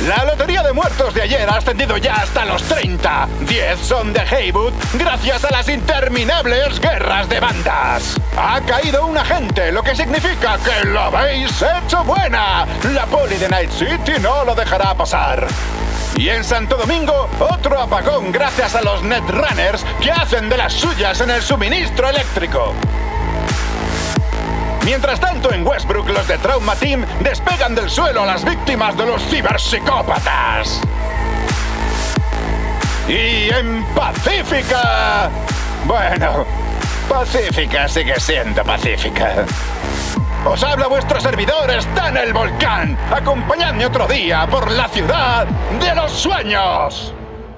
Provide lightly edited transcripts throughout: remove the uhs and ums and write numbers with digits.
La lotería de muertos de ayer ha ascendido ya hasta los 30. 10 son de Haywood gracias a las interminables guerras de bandas. Ha caído un agente, lo que significa que lo habéis hecho buena. La poli de Night City no lo dejará pasar. Y en Santo Domingo, otro apagón gracias a los Netrunners que hacen de las suyas en el suministro eléctrico. Mientras tanto, en Westbrook, los de Trauma Team despegan del suelo a las víctimas de los ciberpsicópatas. Y en Pacífica... Bueno, Pacífica sigue siendo Pacífica. Os habla vuestro servidor, está en el volcán. Acompañadme otro día por la ciudad de los sueños.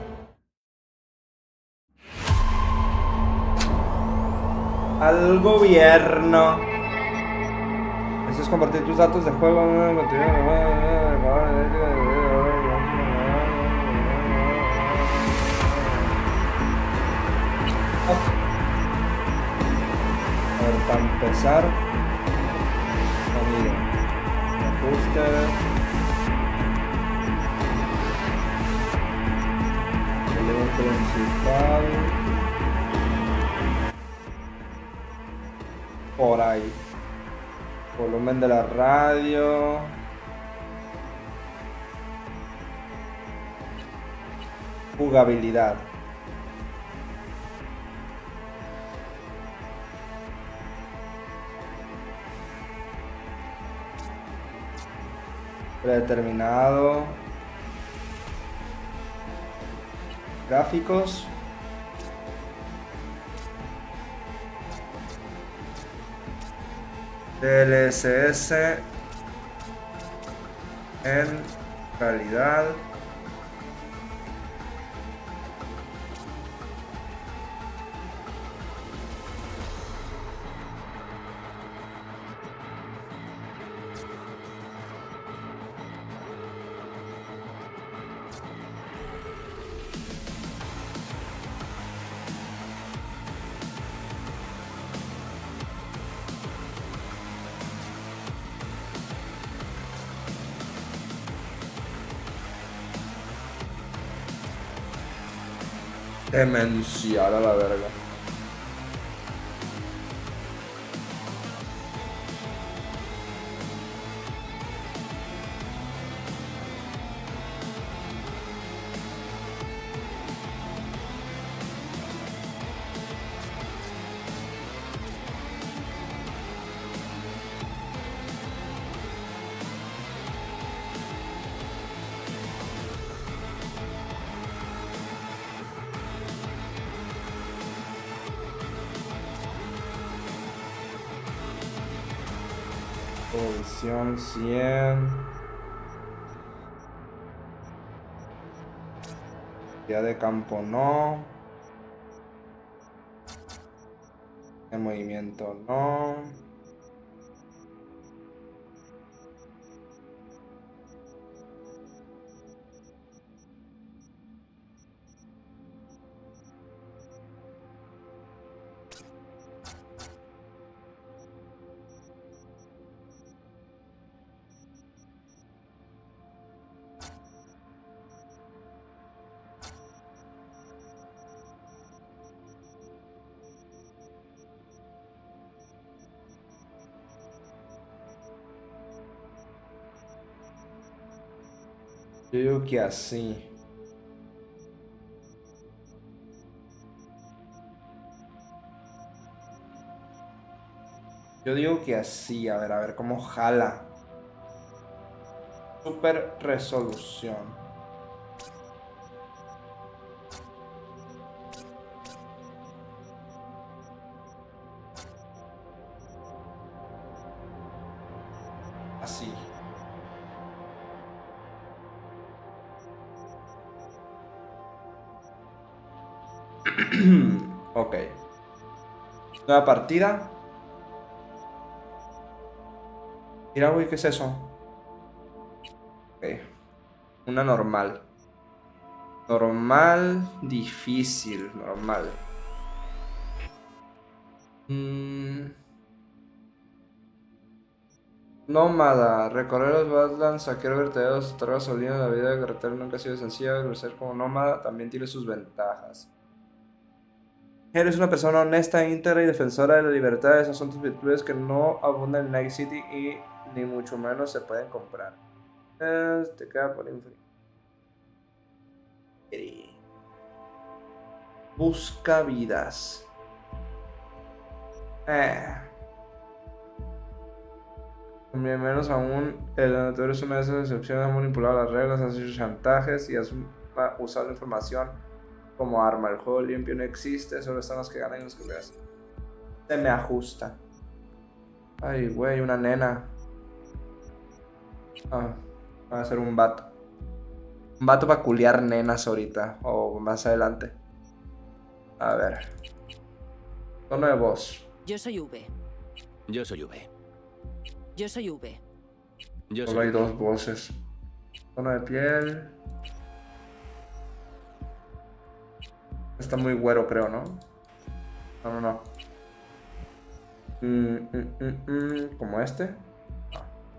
Al gobierno. Eso es compartir tus datos de juego. A ver, para empezar, miren, ajustes, menú principal, por ahí. Volumen de la radio. Jugabilidad. Predeterminado. Gráficos. DLSS en calidad. Demencial a la verga. Posición 100. Ya de campo no. De movimiento no. Yo digo que así. Yo digo que así. A ver cómo jala. Super resolución. Así. Ok. Nueva partida. Mira, güey, ¿qué es eso? Ok. Una normal. Normal, difícil, normal. Nómada, recorrer los Badlands, saquear vertederos, estar gasolina, la vida de carretera nunca ha sido sencilla, ser como nómada también tiene sus ventajas. Eres una persona honesta, íntegra y defensora de la libertad. Esas son tus virtudes que no abundan en Night City y ni mucho menos se pueden comprar. Te queda por infinito. Busca vidas. Menos aún, el amateur es una de esas excepciones, ha manipulado las reglas, ha hecho chantajes y ha usado la información como arma. El juego limpio no existe, solo están los que ganan y los que veas. Se me ajusta. Ay, güey, una nena. Va a ser un vato. Un vato para culiar nenas ahorita, o más adelante. A ver. Tono de voz. Yo soy V. Yo soy V. Yo soy V. Yo Solo soy hay dos voces. Tono de piel. Está muy güero, creo, ¿no? No. ¿Como este? No.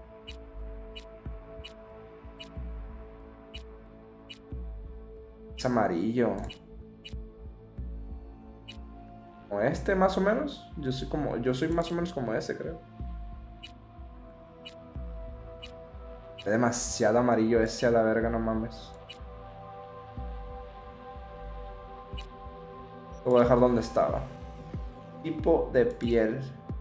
Es amarillo. ¿Como este, más o menos? Yo soy más o menos como este, creo. Es demasiado amarillo ese a la verga, no mames. Lo voy a dejar donde estaba. Tipo de piel.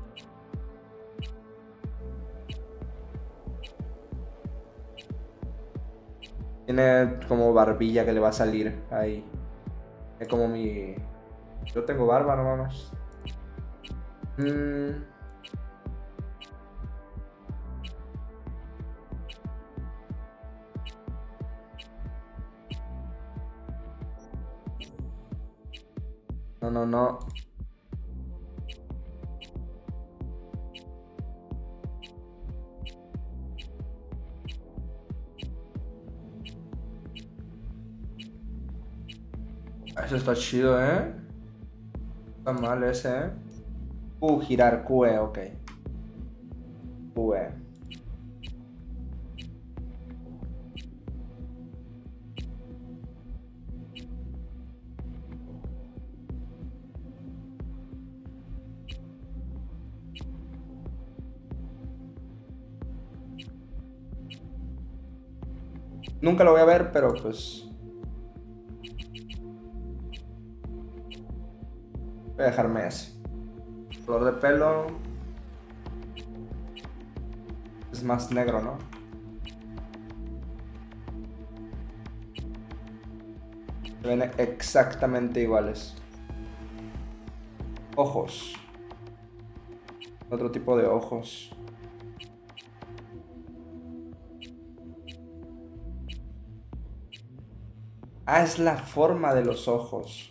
Tiene como barbilla que le va a salir ahí. Es como mi... Yo tengo barba, no mames. No. Eso está chido, ¿eh? Está mal ese, ¿eh? Girar QE, ok. QE. Nunca lo voy a ver, pero pues... Voy a dejarme ese. Color de pelo... Es más negro, ¿no? Se ven exactamente iguales. Ojos. Otro tipo de ojos. Ah, es la forma de los ojos.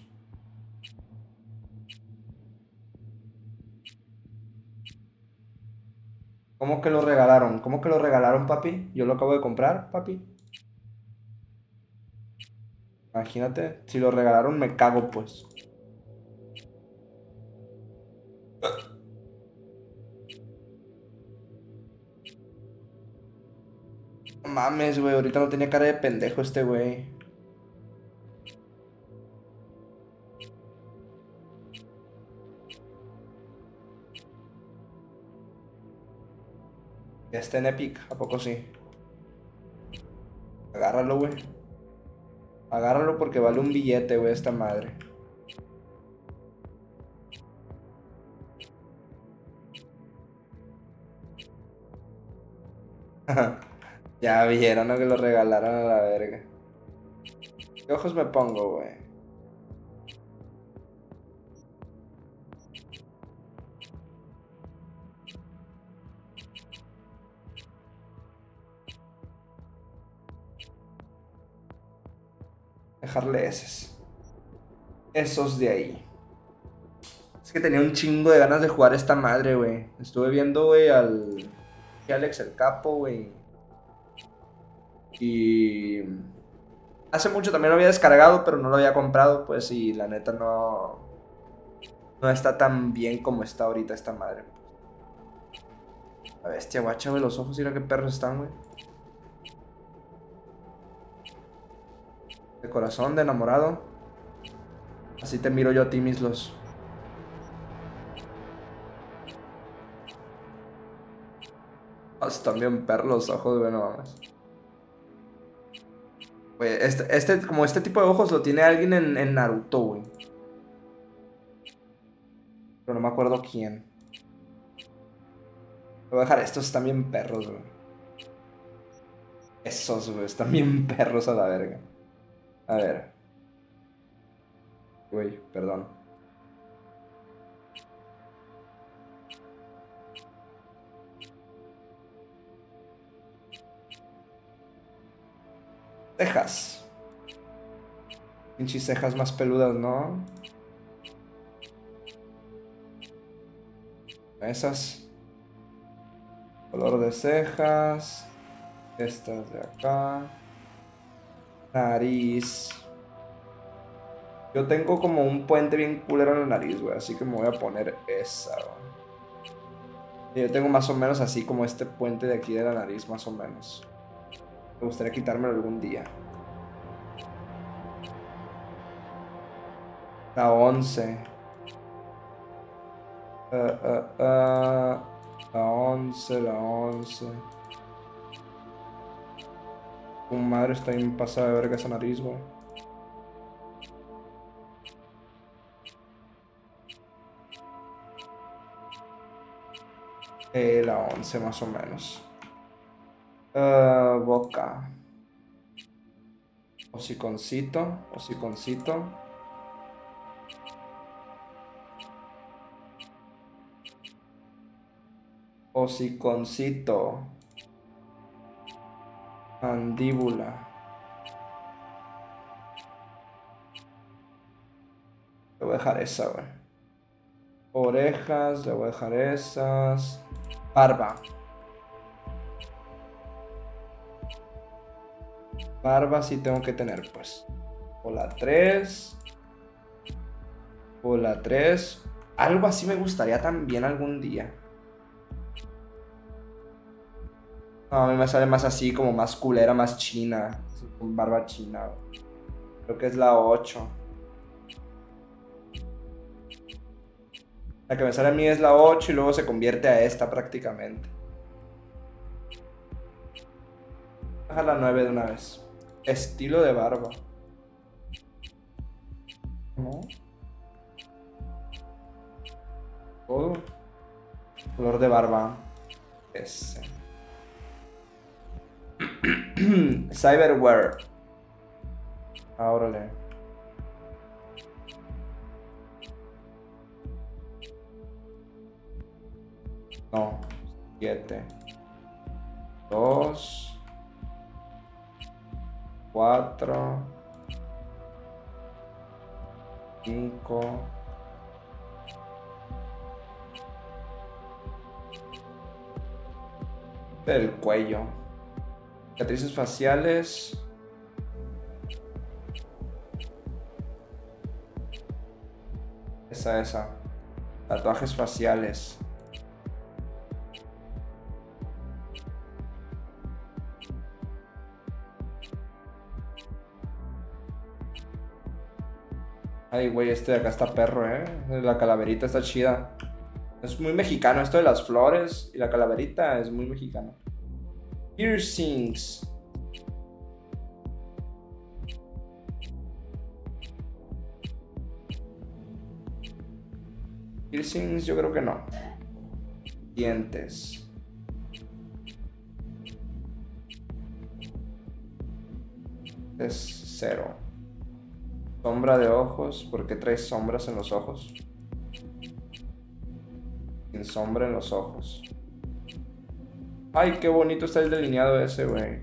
¿Cómo que lo regalaron? ¿Cómo que lo regalaron, papi? Yo lo acabo de comprar, papi. Imagínate, si lo regalaron me cago, pues. No mames, güey, ahorita no tenía cara de pendejo este güey. Ya está en Epic, ¿a poco sí? Agárralo, güey. Agárralo porque vale un billete, güey, esta madre. Ya vieron, ¿no? Que lo regalaron a la verga. ¿Qué ojos me pongo, güey? Dejarle esos de ahí. Es que tenía un chingo de ganas de jugar esta madre, güey. Estuve viendo, güey, al Alex el Capo, güey. Y hace mucho también lo había descargado, pero no lo había comprado, pues, y la neta no está tan bien como está ahorita esta madre. La bestia, guacha, güey, los ojos, mira qué perros están, güey. De corazón, de enamorado. Así te miro yo a ti, mislos. Están bien perros los ojos, güey, no mames. Güey, como este tipo de ojos lo tiene alguien en Naruto, güey. Pero no me acuerdo quién. Voy a dejar estos, están bien perros, güey. Esos, güey, están bien perros a la verga. A ver. Güey, perdón. Cejas. Pinches cejas más peludas, ¿no? Esas. Color de cejas. Estas de acá. Nariz. Yo tengo como un puente bien culero en la nariz, güey. Así que me voy a poner esa, güey. Yo tengo más o menos así como este puente de aquí de la nariz, más o menos. Me gustaría quitármelo algún día. La 11. La 11, la 11. Tu madre está bien pasada de verga esa nariz, güey. La 11 más o menos. Boca. Hociconcito, hociconcito. Hociconcito. Mandíbula. Le voy a dejar esa, güey. Orejas, le voy a dejar esas. Barba. Barba sí tengo que tener, pues. O la 3. O la 3. Algo así me gustaría también algún día. No, a mí me sale más así, como más culera, más china. Con barba china. Creo que es la 8. La que me sale a mí es la 8 y luego se convierte a esta prácticamente. Baja la 9 de una vez. Estilo de barba. ¿No? Todo. Color de barba. Ese. Cyberwear. Órale. No. 7. 2. 4. 5. El cuello. Cicatrices faciales. Esa. Tatuajes faciales. Ay, güey, este de acá está perro, La calaverita está chida. Es muy mexicano esto de las flores y la calaverita es muy mexicano. Piercings. Piercings yo creo que no. Dientes. Es 0. Sombra de ojos. ¿Por qué traes sombras en los ojos? Sin sombra en los ojos. Ay, qué bonito está el delineado ese, güey.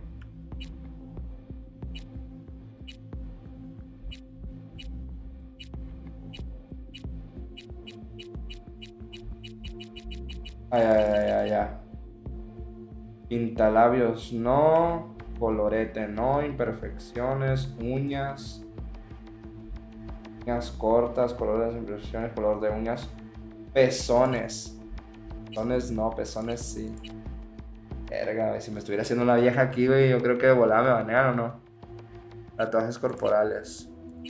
Ay. Pintalabios no. Colorete no. Imperfecciones. Uñas. Uñas cortas. Colores de imperfecciones. Color de uñas. Pezones. Pezones no. Pezones sí. Verga, güey, si me estuviera haciendo una vieja aquí, güey, yo creo que de volada me banean o no. Tatuajes corporales.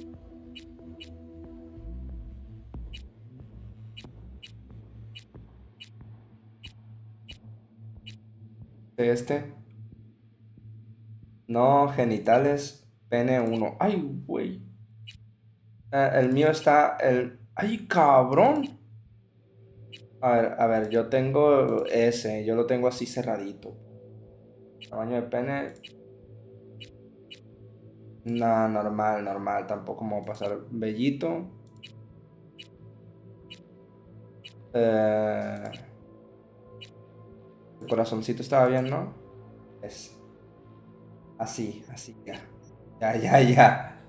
Este. No, genitales. Pene 1. Ay, güey. El mío está. Ay, cabrón. A ver, yo tengo ese. Yo lo tengo así cerradito. Tamaño de pene. No, normal. Tampoco me voy a pasar bellito. El corazoncito estaba bien, ¿no? Es. Así, ya.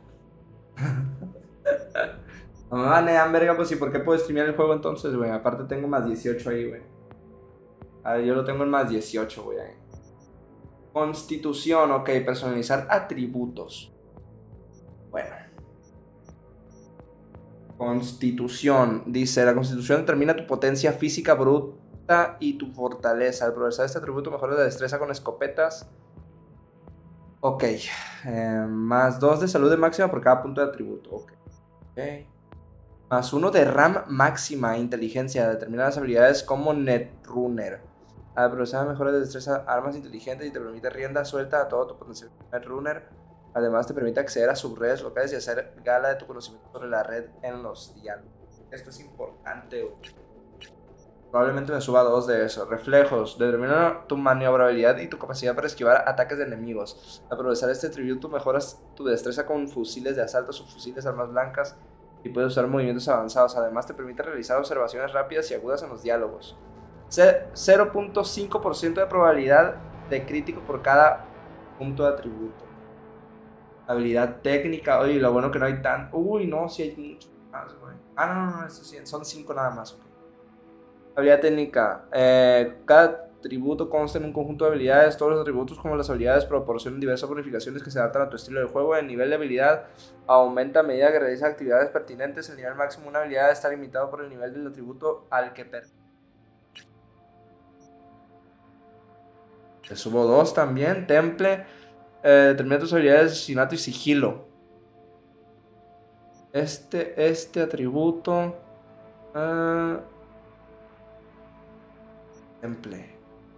No me banean, verga, pues, ¿y por qué puedo streamear el juego entonces, güey? Aparte tengo más 18 ahí, güey. A ver, yo lo tengo en más 18, güey. Constitución, ok, personalizar atributos. Bueno. Constitución, dice, la constitución determina tu potencia física bruta y tu fortaleza. Al progresar este atributo mejoras la destreza con escopetas. Ok, más 2 de salud de máxima por cada punto de atributo. Ok. Más 1 de RAM máxima, inteligencia. Determina las habilidades como Netrunner. Al progresar mejoras de destreza, armas inteligentes y te permite rienda suelta a todo tu potencial Netrunner. Además te permite acceder a subredes locales y hacer gala de tu conocimiento sobre la red en los diálogos. Esto es importante, güey. Probablemente me suba 2 de eso. Reflejos. Determina tu maniobrabilidad y tu capacidad para esquivar ataques de enemigos. Al progresar este atributo mejoras tu destreza con fusiles de asalto, subfusiles, armas blancas y puedes usar movimientos avanzados. Además te permite realizar observaciones rápidas y agudas en los diálogos. 0.5% de probabilidad de crítico por cada punto de atributo. Habilidad técnica. Oye, lo bueno que no hay tan... Uy, no, sí hay mucho más, güey. No, eso sí, son 5 nada más, ok. Habilidad técnica. Cada atributo consta en un conjunto de habilidades. Todos los atributos, como las habilidades, proporcionan diversas bonificaciones que se adaptan a tu estilo de juego. El nivel de habilidad aumenta a medida que realizas actividades pertinentes. El nivel máximo de una habilidad está limitado por el nivel del atributo al que pertenece. Te subo 2 también. Temple. Determina tus habilidades de asesinato y sigilo. Este atributo. Temple.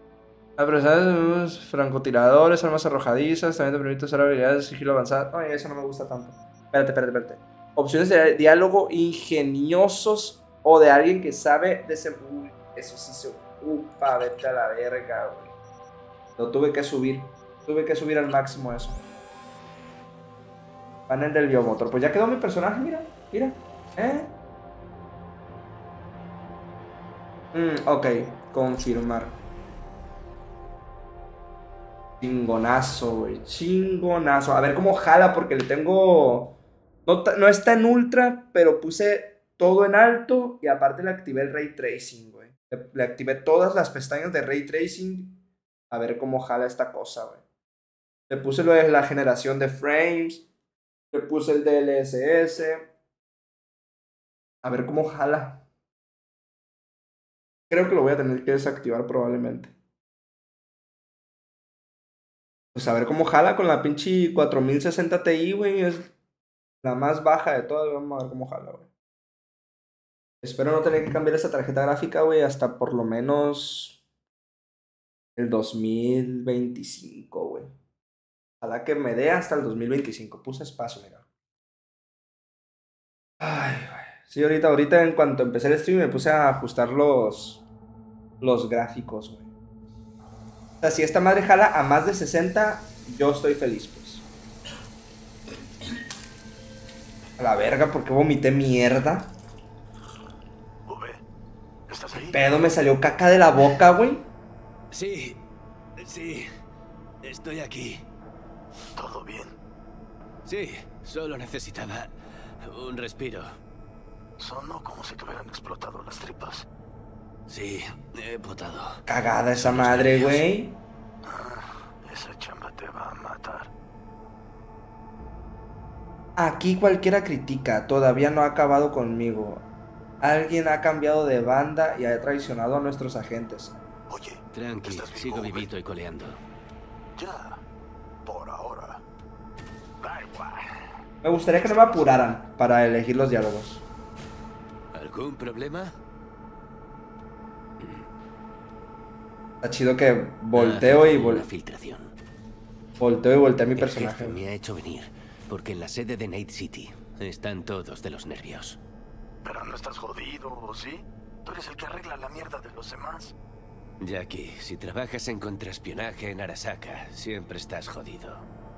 Francotiradores, armas arrojadizas. También te permite usar habilidades de sigilo avanzadas. Ay, eso no me gusta tanto. Espérate. Opciones de diálogo ingeniosos o de alguien que sabe de ese. Uy, eso sí se ocupa. Vete a la verga, güey. Lo tuve que subir. Tuve que subir al máximo eso. Panel del biomotor. Pues ya quedó mi personaje, mira. Ok, confirmar. Chingonazo, güey. Chingonazo. A ver cómo jala porque le tengo... No está en ultra, pero puse todo en alto y aparte le activé el Ray Tracing, güey. Le activé todas las pestañas de Ray Tracing. A ver cómo jala esta cosa, güey. Le puse lo de la generación de frames. Le puse el DLSS. A ver cómo jala. Creo que lo voy a tener que desactivar probablemente. Pues a ver cómo jala con la pinche 4060 Ti, güey. Es la más baja de todas. Vamos a ver cómo jala, güey. Espero no tener que cambiar esa tarjeta gráfica, güey, hasta por lo menos el 2025, güey. Ojalá que me dé hasta el 2025. Puse espacio, mira. Ay, güey. Sí, ahorita en cuanto empecé el stream me puse a ajustar los gráficos, güey. O sea, si esta madre jala a más de 60, yo estoy feliz, pues. A la verga, ¿por qué vomité mierda? ¿Estás ahí? Pedo, me salió caca de la boca, güey. Sí, estoy aquí. ¿Todo bien? Sí, solo necesitaba un respiro. Sonó como si te hubieran explotado las tripas. Sí, he potado. Cagada esa madre, güey. Esa chamba te va a matar. Aquí cualquiera critica, todavía no ha acabado conmigo. Alguien ha cambiado de banda y ha traicionado a nuestros agentes. Oye, Tranqui, ¿Estás vivo, sigo Uber? vivito y coleando. Ya. Por ahora. Da igual. Me gustaría que no me apuraran para elegir los diálogos. ¿Algún problema? Está chido que volteo y Una filtración. volteo a mi El personaje. jefe me ha hecho venir, porque en la sede de Night City están todos de los nervios. Pero no estás jodido, ¿o sí? Tú eres el que arregla la mierda de los demás. Jackie, si trabajas en contraespionaje en Arasaka, siempre estás jodido.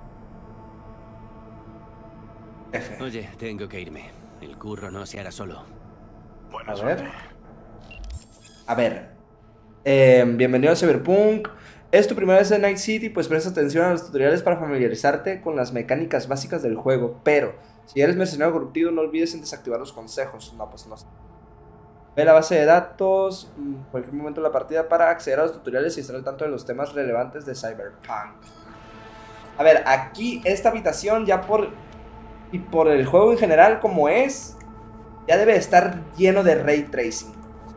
F. Oye, tengo que irme. El curro no se hará solo. Buena A suerte. ver. A ver. Bienvenido a Cyberpunk. Es tu primera vez en Night City, pues presta atención a los tutoriales para familiarizarte con las mecánicas básicas del juego. Pero, si eres mercenario corruptivo, no olvides en desactivar los consejos. No, pues no. Ve la base de datos en cualquier momento de la partida para acceder a los tutoriales y estar al tanto de los temas relevantes de Cyberpunk. A ver, aquí esta habitación ya y por el juego en general como es, ya debe estar lleno de ray tracing.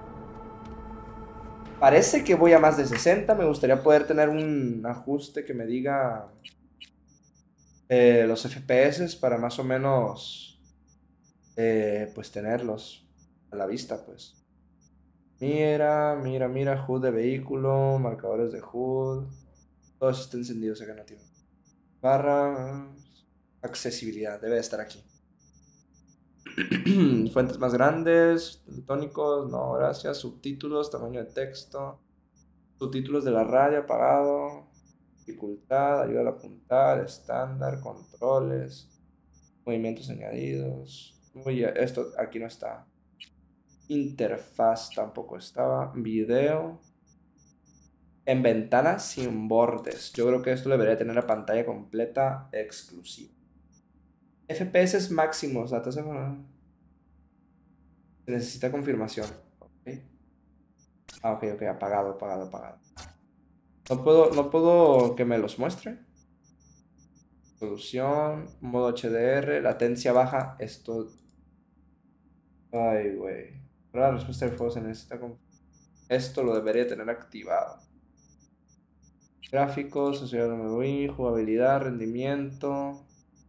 Parece que voy a más de 60. Me gustaría poder tener un ajuste que me diga los FPS para más o menos pues tenerlos a la vista, pues. Mira, HUD de vehículo, marcadores de HUD. Todo eso está encendido, sé que no tiene. Barra accesibilidad, debe de estar aquí. Fuentes más grandes, tónicos, no, gracias. Subtítulos, tamaño de texto. Subtítulos de la radio apagado. Dificultad, ayuda al apuntar, estándar, controles, movimientos añadidos. Oye, esto aquí no está. Interfaz tampoco estaba. Video. En ventana sin bordes. Yo creo que esto debería tener la pantalla completa exclusiva. FPS máximos. La tasa se necesita confirmación. Okay. Ah, ok, apagado. No puedo que me los muestre. Resolución, modo HDR, latencia baja. Esto. Ay, güey. Para la respuesta del juego se necesita esto lo debería tener activado. Gráficos, sociedad MVI, jugabilidad, rendimiento,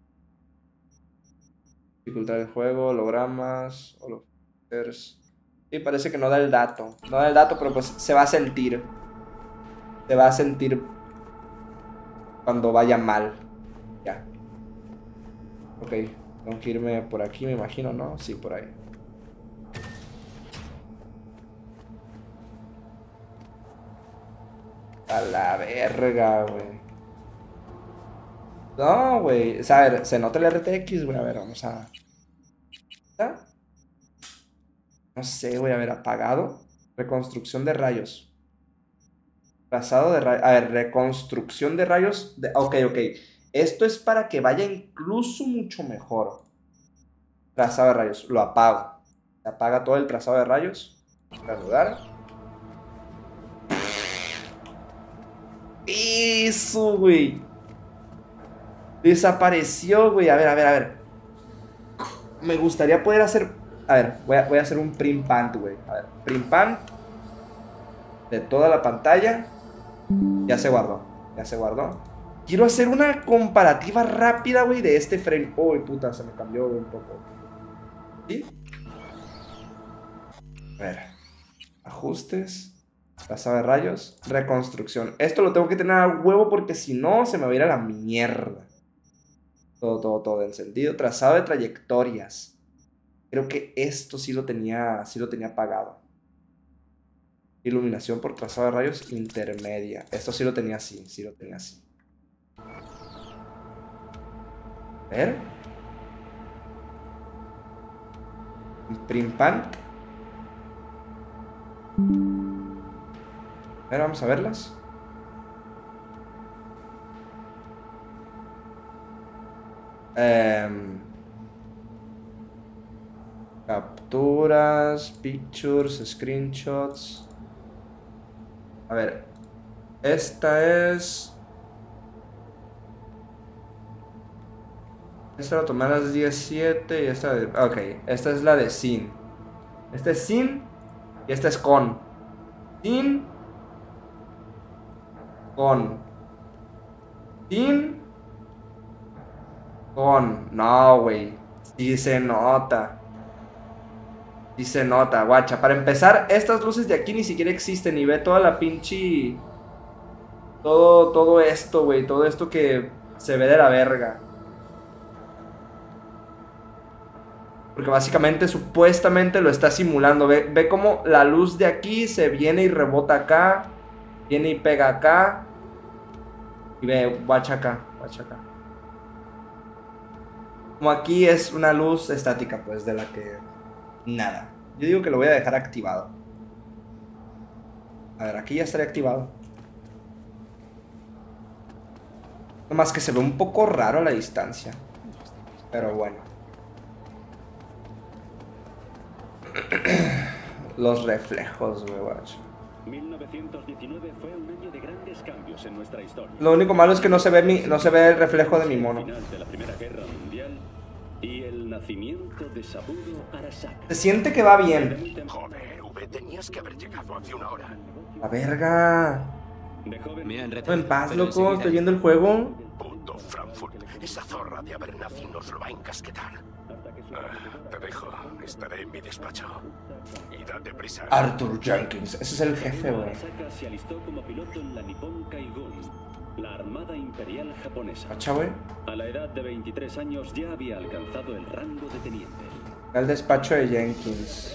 dificultad del juego, hologramas, sí, parece que no da el dato. No da el dato, pero pues se va a sentir. Se va a sentir cuando vaya mal. Ya. Ok, tengo que irme por aquí, me imagino, ¿no? Sí, por ahí. A la verga, güey. No, güey. O sea, a ver, se nota el RTX, güey. A ver, vamos a... ¿Está? No sé, güey. A ver, apagado. Reconstrucción de rayos. Trazado de rayos. A ver, reconstrucción de rayos. Ok. Esto es para que vaya incluso mucho mejor. Trazado de rayos. Lo apago. Se apaga todo el trazado de rayos. Saludar. Eso, güey. Desapareció, güey. A ver. Me gustaría poder hacer... A ver, voy a hacer un print pant, güey. A ver, print pant de toda la pantalla. Ya se guardó. Quiero hacer una comparativa rápida, güey, de este frame. Uy, puta, se me cambió un poco. ¿Sí? A ver. Ajustes. Trazado de rayos, reconstrucción. Esto lo tengo que tener a huevo porque si no se me va a ir a la mierda. Todo encendido. Trazado de trayectorias. Creo que esto sí lo tenía apagado. Iluminación por trazado de rayos intermedia. Esto sí lo tenía así, A ver. Print pant. A ver, vamos a verlas. Capturas, pictures, screenshots. A ver. Esta la tomé a las 17 y esta... Ok, esta es la de sin. Esta es sin y esta es con. Sin Con. Sin. Con. No, güey. Sí se nota. Sí se nota, guacha. Para empezar, estas luces de aquí ni siquiera existen. Y ve toda la pinche... Todo esto, güey. Todo esto que se ve de la verga. Porque básicamente, supuestamente lo está simulando. Ve cómo la luz de aquí se viene y rebota acá. Viene y pega acá. Y ve, guacha acá, guacha acá. Como aquí es una luz estática, pues, de la que... Nada. Yo digo que lo voy a dejar activado. A ver, aquí ya estaría activado. Nomás que se ve un poco raro a la distancia. Pero bueno. Los reflejos, güey, guacho. 1919 fue un año de grandes cambios en nuestra historia. Lo único malo es que no se ve el reflejo de mi mono. El final de la Primera Guerra Mundial y el nacimiento de Saburo Arasaka. Se siente que va bien. Joder, V, tenías que haber llegado hace una hora. La verga. De joven, Me han No, retenido, en paz, pero loco. enseguida- Estoy viendo el juego. Puto Frankfurt. Esa zorra de Abernathy nos lo va a encasquetar. Te dejo. Estaré en mi despacho. Y date prisa. Arthur Jenkins. Ese es el jefe, güey. Arasaka se alistó como piloto en la Nippon Kaigun, la Armada Imperial Japonesa. Guacha, güey. A la edad de 23 años ya había alcanzado el rango de teniente. El despacho de Jenkins.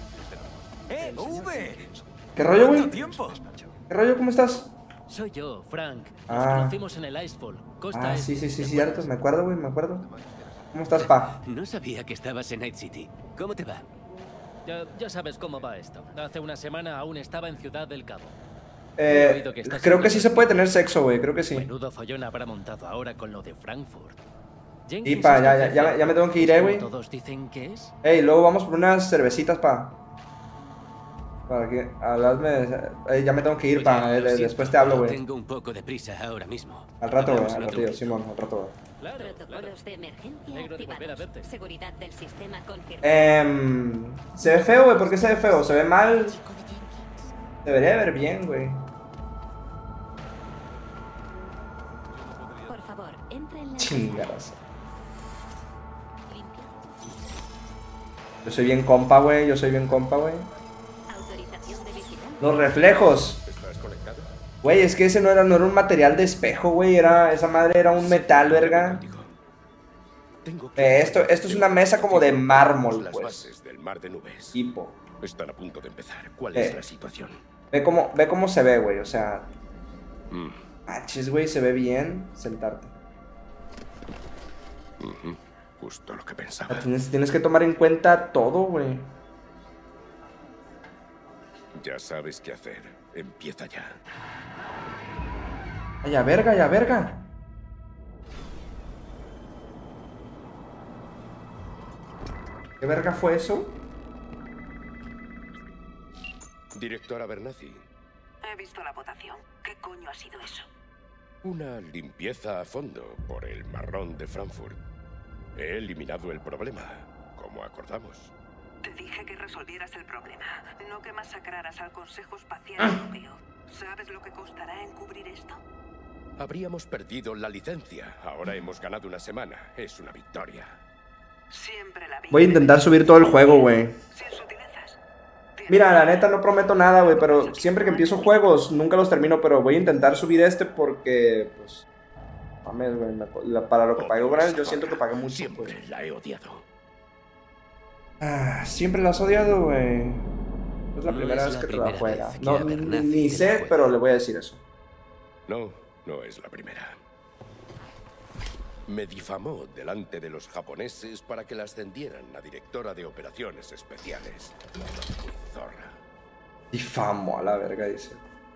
¡V! ¿Qué rollo, güey? tiempo! ¿Qué rollo? ¿Cómo estás? Soy yo, Frank. Nos Ah. conocimos en el Icefall. Costa Ah, Este, sí, ¿te cierto. acuerdas? Me acuerdo, güey, me acuerdo. ¿Cómo estás, pa? No sabía que estabas en Night City. ¿Cómo te va? Ya sabes cómo va esto. Hace una semana aún estaba en Ciudad del Cabo. oído que estás Creo en que sí se puede tener sexo, güey. Creo que sí. Menudo follón habrá montado ahora con lo de Frankfurt. Y Jenkins pa, está ya jefe. me tengo que ir, ¿Como güey. todos dicen que es? Ey, luego vamos por unas cervecitas, pa. Para que habladme. Ya me tengo que ir, pa. Oye, lo siento, Después te hablo, güey. Tengo un poco de prisa ahora mismo. Al rato, güey. Hablamos Al en otro ratillo, momento. Simón, al rato, güey. Claro, claro. Protocolos de emergencia Negro de volver a activados. verte. Seguridad del sistema confirmada. Se ve feo, güey. ¿Por qué se ve feo? ¿Se ve mal? Debería ver bien, güey. Por favor, entre en la Chingadas. limpia. Yo soy bien compa, güey. Yo soy bien compa, güey. Autorización de visitante. Los reflejos. ¿Estás conectado? Güey, es que ese no era un material de espejo, güey. Esa madre era un metal, verga. Tengo que... Esto es una mesa como de mármol, Las pues. bases del mar de nubes. Tipo. Están a punto de empezar. ¿Cuál es la situación? Ve cómo se ve, güey. O sea, Mm, manches, güey, se ve bien sentarte. ujú, justo lo que pensaba. Tienes que tomar en cuenta todo, güey. Ya sabes qué hacer. Empieza ya. Ay, ya verga, ya verga. ¿Qué verga fue eso? Directora Abernathy, He visto la votación. ¿Qué coño ha sido eso? una limpieza a fondo por el marrón de Frankfurt. He eliminado el problema, como acordamos. Te dije que resolvieras el problema, no que masacraras al Consejo Espacial Europeo. ¿Sabes lo que costará encubrir esto? Habríamos perdido la licencia. Ahora hemos ganado una semana. Es una victoria. Siempre la vi. Voy a intentar subir todo el juego, güey. Sin sutilezas. Mira, la neta no prometo nada, güey, pero siempre que empiezo juegos nunca los termino, pero voy a intentar subir este porque, pues, mames, güey, para lo que pagué, güey, yo siento que pagué mucho, Siempre pues. la he odiado. Siempre la has odiado, güey. Es la No primera es vez la que te la primera juega. vez que No, Abernathy ni te la sé, juega. pero le voy a decir eso. No, no es la primera. Me difamó delante de los japoneses para que la ascendieran a directora de operaciones especiales. Zorra. Difamo a la verga, dice.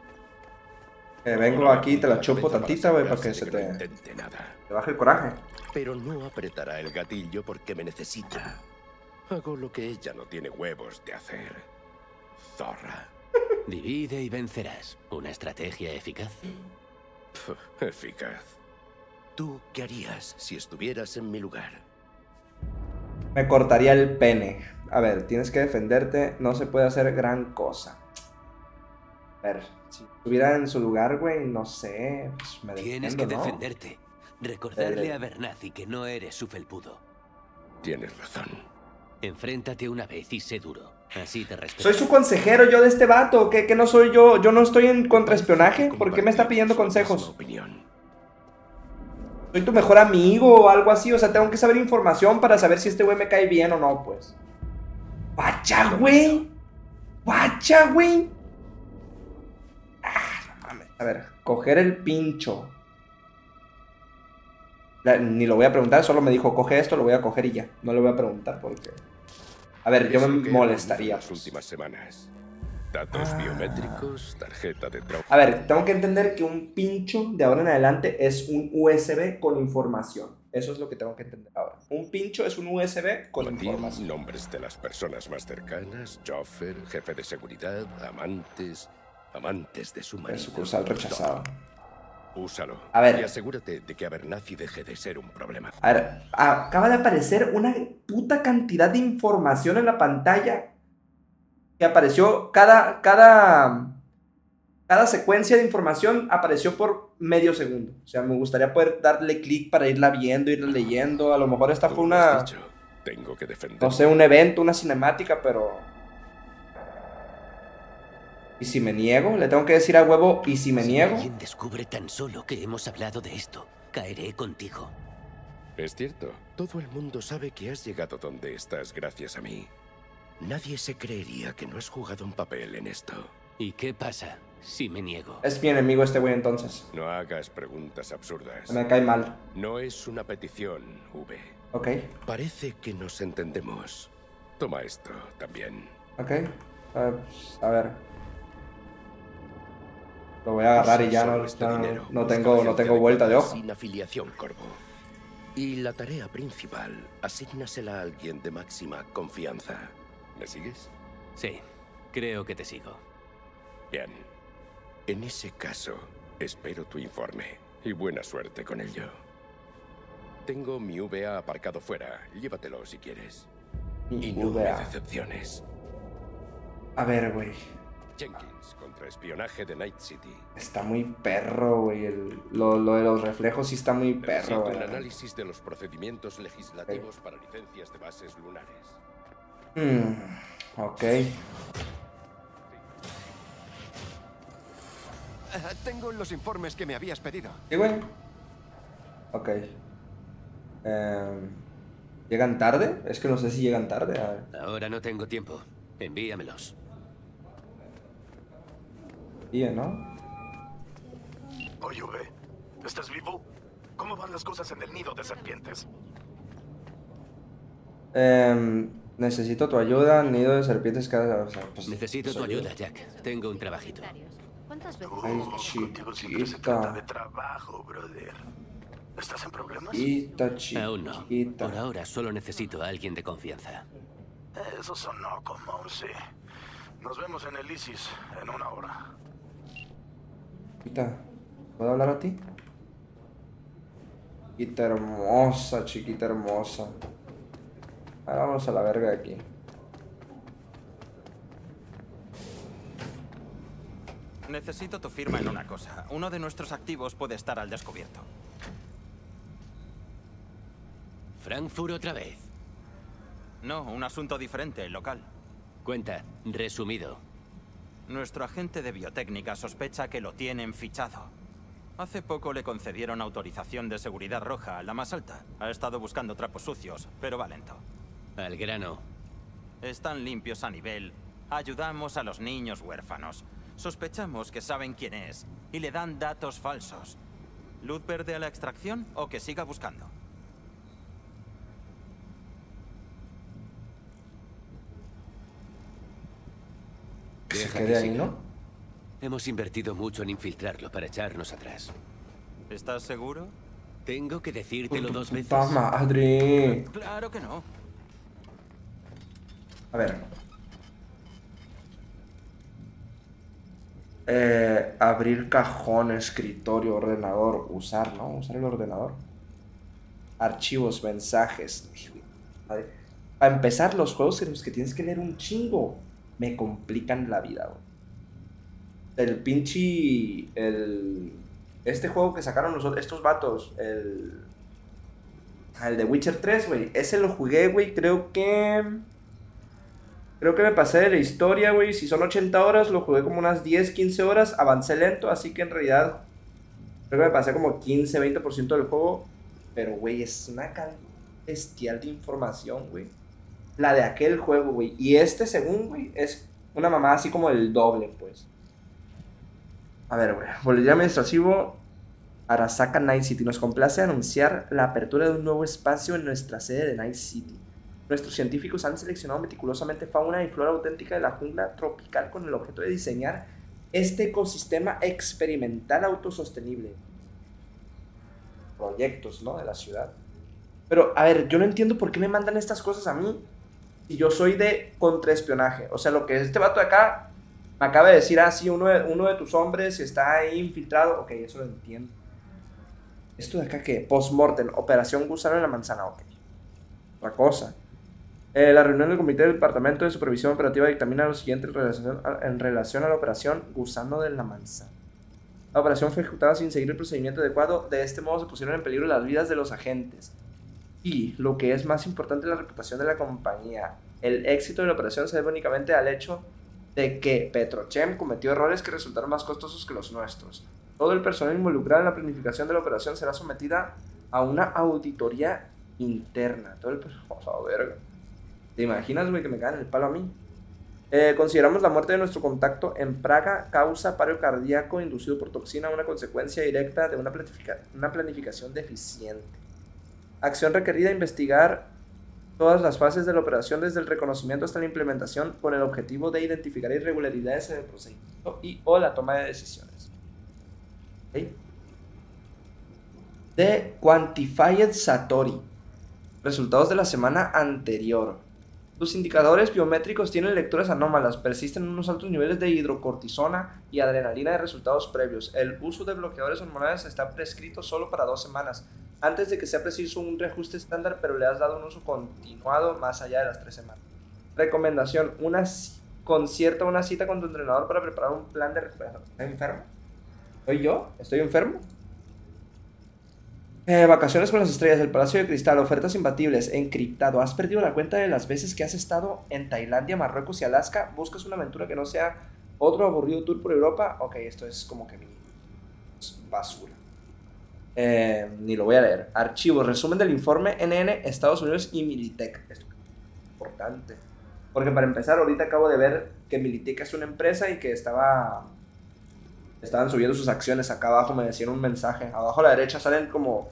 Vengo aquí y te la chupo tantita, güey, para que se No te intente nada. baje el coraje. Pero no apretará el gatillo porque me necesita. Hago lo que ella no tiene huevos de hacer. Zorra. Divide y vencerás. ¿Una estrategia eficaz? Pf, eficaz. ¿Tú qué harías si estuvieras en mi lugar? Me cortaría el pene. A ver, tienes que defenderte. No se puede hacer gran cosa. A ver, si estuviera en su lugar, güey, no sé, pues me defiendo, Tienes que ¿no? defenderte. Recordarle a Bernazi que no eres su felpudo. Tienes razón. Enfréntate una vez y sé duro. Así te respeto. Soy su consejero yo de este vato. ¿Qué no soy yo? ¿Yo no estoy en contraespionaje? ¿Por qué me está pidiendo consejos? Soy tu mejor amigo o algo así. O sea, tengo que saber información para saber si este güey me cae bien o no, pues. ¡Guacha, güey! ¡Guacha, güey! Ah, no mames. A ver, coger el pincho. Ni lo voy a preguntar, solo me dijo, coge esto, lo voy a coger y ya. No le voy a preguntar porque... A ver, yo me molestaría. Las últimas semanas. Datos biométricos, tarjeta de trabajo. A ver, tengo que entender que un pincho de ahora en adelante es un USB con información. Eso es lo que tengo que entender ahora. Un pincho es un USB con información. Nombres de las personas más cercanas, chofer, jefe de seguridad, amantes de su marido. Sucursal rechazado. Úsalo. A ver. Y asegúrate de que Abernathy deje de ser un problema. A ver, acaba de aparecer una puta cantidad de información en la pantalla. Que apareció cada secuencia de información apareció por medio segundo. O sea, me gustaría poder darle clic para irla viendo, irla leyendo. A lo mejor esta fue una... Tengo que defender. No sé, un evento, una cinemática, pero... ¿Y si me niego? Le tengo que decir a huevo, ¿y si me niego? Si alguien descubre tan solo que hemos hablado de esto, caeré contigo. Es cierto, todo el mundo sabe que has llegado donde estás gracias a mí. Nadie se creería que no has jugado un papel en esto. ¿Y qué pasa si me niego? Es mi enemigo este güey entonces. No hagas preguntas absurdas. Me cae mal. No es una petición, V. Ok. Parece que nos entendemos. Toma esto también. Ok. A ver. Lo voy a agarrar y ya no tengo vuelta de hoja. Sin afiliación, Corvo. Y la tarea principal, asígnasela a alguien de máxima confianza. ¿Me sigues? Sí, creo que te sigo. Bien. En ese caso, espero tu informe. Y buena suerte con ello. Tengo mi VA aparcado fuera. Llévatelo si quieres. Y no me decepciones. A ver, güey. Jenkins, contraespionaje de Night City. Está muy perro, güey. Lo de los reflejos sí está muy perro, güey. Un análisis de los procedimientos legislativos para licencias de bases lunares. Ok. Tengo los informes que me habías pedido. Sí, güey. Ok. ¿Llegan tarde? Es que no sé si llegan tarde. A ver. Ahora no tengo tiempo. Envíamelos. Bien, ¿no? Oye, V, ¿estás vivo? ¿Cómo van las cosas en el nido de serpientes? Necesito tu ayuda, nido de serpientes cada... O sea, pues, necesito tu ayuda, Jack. Tengo un trabajito. ¿Cuántas veces? Ay, Contigo siempre se trata de trabajo, brother. ¿Estás en problemas? Aún no. Por ahora solo necesito a alguien de confianza. Eso sonó como un sí. Nos vemos en el ISIS en 1 hora. Chiquita, ¿puedo hablar a ti? Chiquita hermosa, chiquita hermosa. Ahora vamos a la verga de aquí. Necesito tu firma en una cosa. Uno de nuestros activos puede estar al descubierto. ¿Frankfurt otra vez? No, un asunto diferente, local. Cuenta, resumido. Nuestro agente de biotécnica sospecha que lo tienen fichado. Hace poco le concedieron autorización de seguridad roja, la más alta. Ha estado buscando trapos sucios, pero va lento. Al grano. Están limpios a nivel. Ayudamos a los niños huérfanos. Sospechamos que saben quién es y le dan datos falsos. ¿Luz verde a la extracción o que siga buscando? Que se quede ahí, ¿no? Hemos invertido mucho en infiltrarlo para echarnos atrás. ¿Estás seguro? ¿Tengo que decírtelo 2 veces? ¡Puta madre! Claro que no. A ver. Abrir cajón, escritorio, ordenador. Usar, ¿no? Usar el ordenador. Archivos, mensajes. Para empezar, los juegos en los que tienes que leer un chingo me complican la vida, güey. el pinche... Este juego que sacaron estos vatos, el de Witcher 3, güey. Ese lo jugué, güey, creo que me pasé de la historia, güey. Si son 80 horas, lo jugué como unas 10, 15 horas. Avancé lento, así que en realidad creo que me pasé como 15, 20% del juego. Pero, güey, es una calidad bestial de información, güey. La de aquel juego, güey. Y según, güey, es una mamada así como el doble, pues. A ver, güey. Boletín administrativo. Arasaka Night City. Nos complace anunciar la apertura de un nuevo espacio en nuestra sede de Night City. Nuestros científicos han seleccionado meticulosamente fauna y flora auténtica de la jungla tropical con el objeto de diseñar este ecosistema experimental autosostenible. Proyectos, ¿no? De la ciudad. Pero, a ver, yo no entiendo por qué me mandan estas cosas a mí si yo soy de contraespionaje. O sea, lo que este vato de acá me acaba de decir, sí, uno de tus hombres está ahí infiltrado. Ok, eso lo entiendo. Esto de acá, ¿qué? Postmortem, operación gusano en la manzana. Ok. Otra cosa. La reunión del Comité del Departamento de Supervisión Operativa dictamina lo siguiente en relación a la operación gusano de la manzana. La operación fue ejecutada sin seguir el procedimiento adecuado. De este modo se pusieron en peligro las vidas de los agentes. Y, lo que es más importante, la reputación de la compañía. El éxito de la operación se debe únicamente al hecho de que Petrochem cometió errores que resultaron más costosos que los nuestros. Todo el personal involucrado en la planificación de la operación será sometida a una auditoría interna. Todo el personal... Oh, verga. ¿Te imaginas, güey, que me caen el palo a mí? Consideramos la muerte de nuestro contacto en Praga causa paro cardíaco inducido por toxina, una consecuencia directa de una planificación deficiente. Acción requerida: investigar todas las fases de la operación desde el reconocimiento hasta la implementación con el objetivo de identificar irregularidades en el procedimiento y o la toma de decisiones. ¿Okay? The Quantified Satori. Resultados de la semana anterior. Sus indicadores biométricos tienen lecturas anómalas, persisten en unos altos niveles de hidrocortisona y adrenalina de resultados previos. El uso de bloqueadores hormonales está prescrito solo para 2 semanas, antes de que sea preciso un reajuste estándar, pero le has dado un uso continuado más allá de las 3 semanas. Recomendación: concierta una cita con tu entrenador para preparar un plan de recuperación. ¿Estoy enfermo? ¿Soy yo? ¿Estoy enfermo? Vacaciones con las estrellas, el Palacio de Cristal, ofertas imbatibles, encriptado. ¿Has perdido la cuenta de las veces que has estado en Tailandia, Marruecos y Alaska? ¿Buscas una aventura que no sea otro aburrido tour por Europa? Ok, esto es como que mi basura. Ni lo voy a leer. Archivos, resumen del informe NN, Estados Unidos y Militech. Esto es importante. Porque para empezar, ahorita acabo de ver que Militech es una empresa y que estaban subiendo sus acciones. Acá abajo me decían un mensaje. Abajo a la derecha salen como,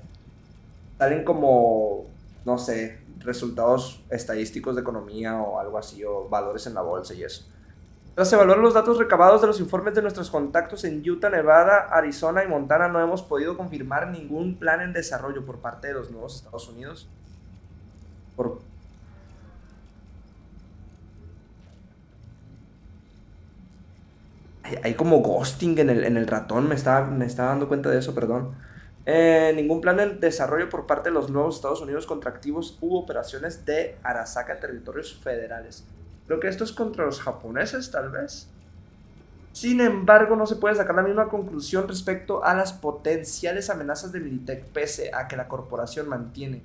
no sé, resultados estadísticos de economía o algo así, o valores en la bolsa y eso. Tras evaluar los datos recabados de los informes de nuestros contactos en Utah, Nevada, Arizona y Montana, no hemos podido confirmar ningún plan en desarrollo por parte de los nuevos Estados Unidos. Hay como ghosting en el ratón, me estaba dando cuenta de eso, perdón. Ningún plan de desarrollo por parte de los nuevos Estados Unidos contra activos u operaciones de Arasaka en territorios federales. Creo que esto es contra los japoneses, tal vez. Sin embargo, no se puede sacar la misma conclusión respecto a las potenciales amenazas de Militech, pese a que la corporación mantiene.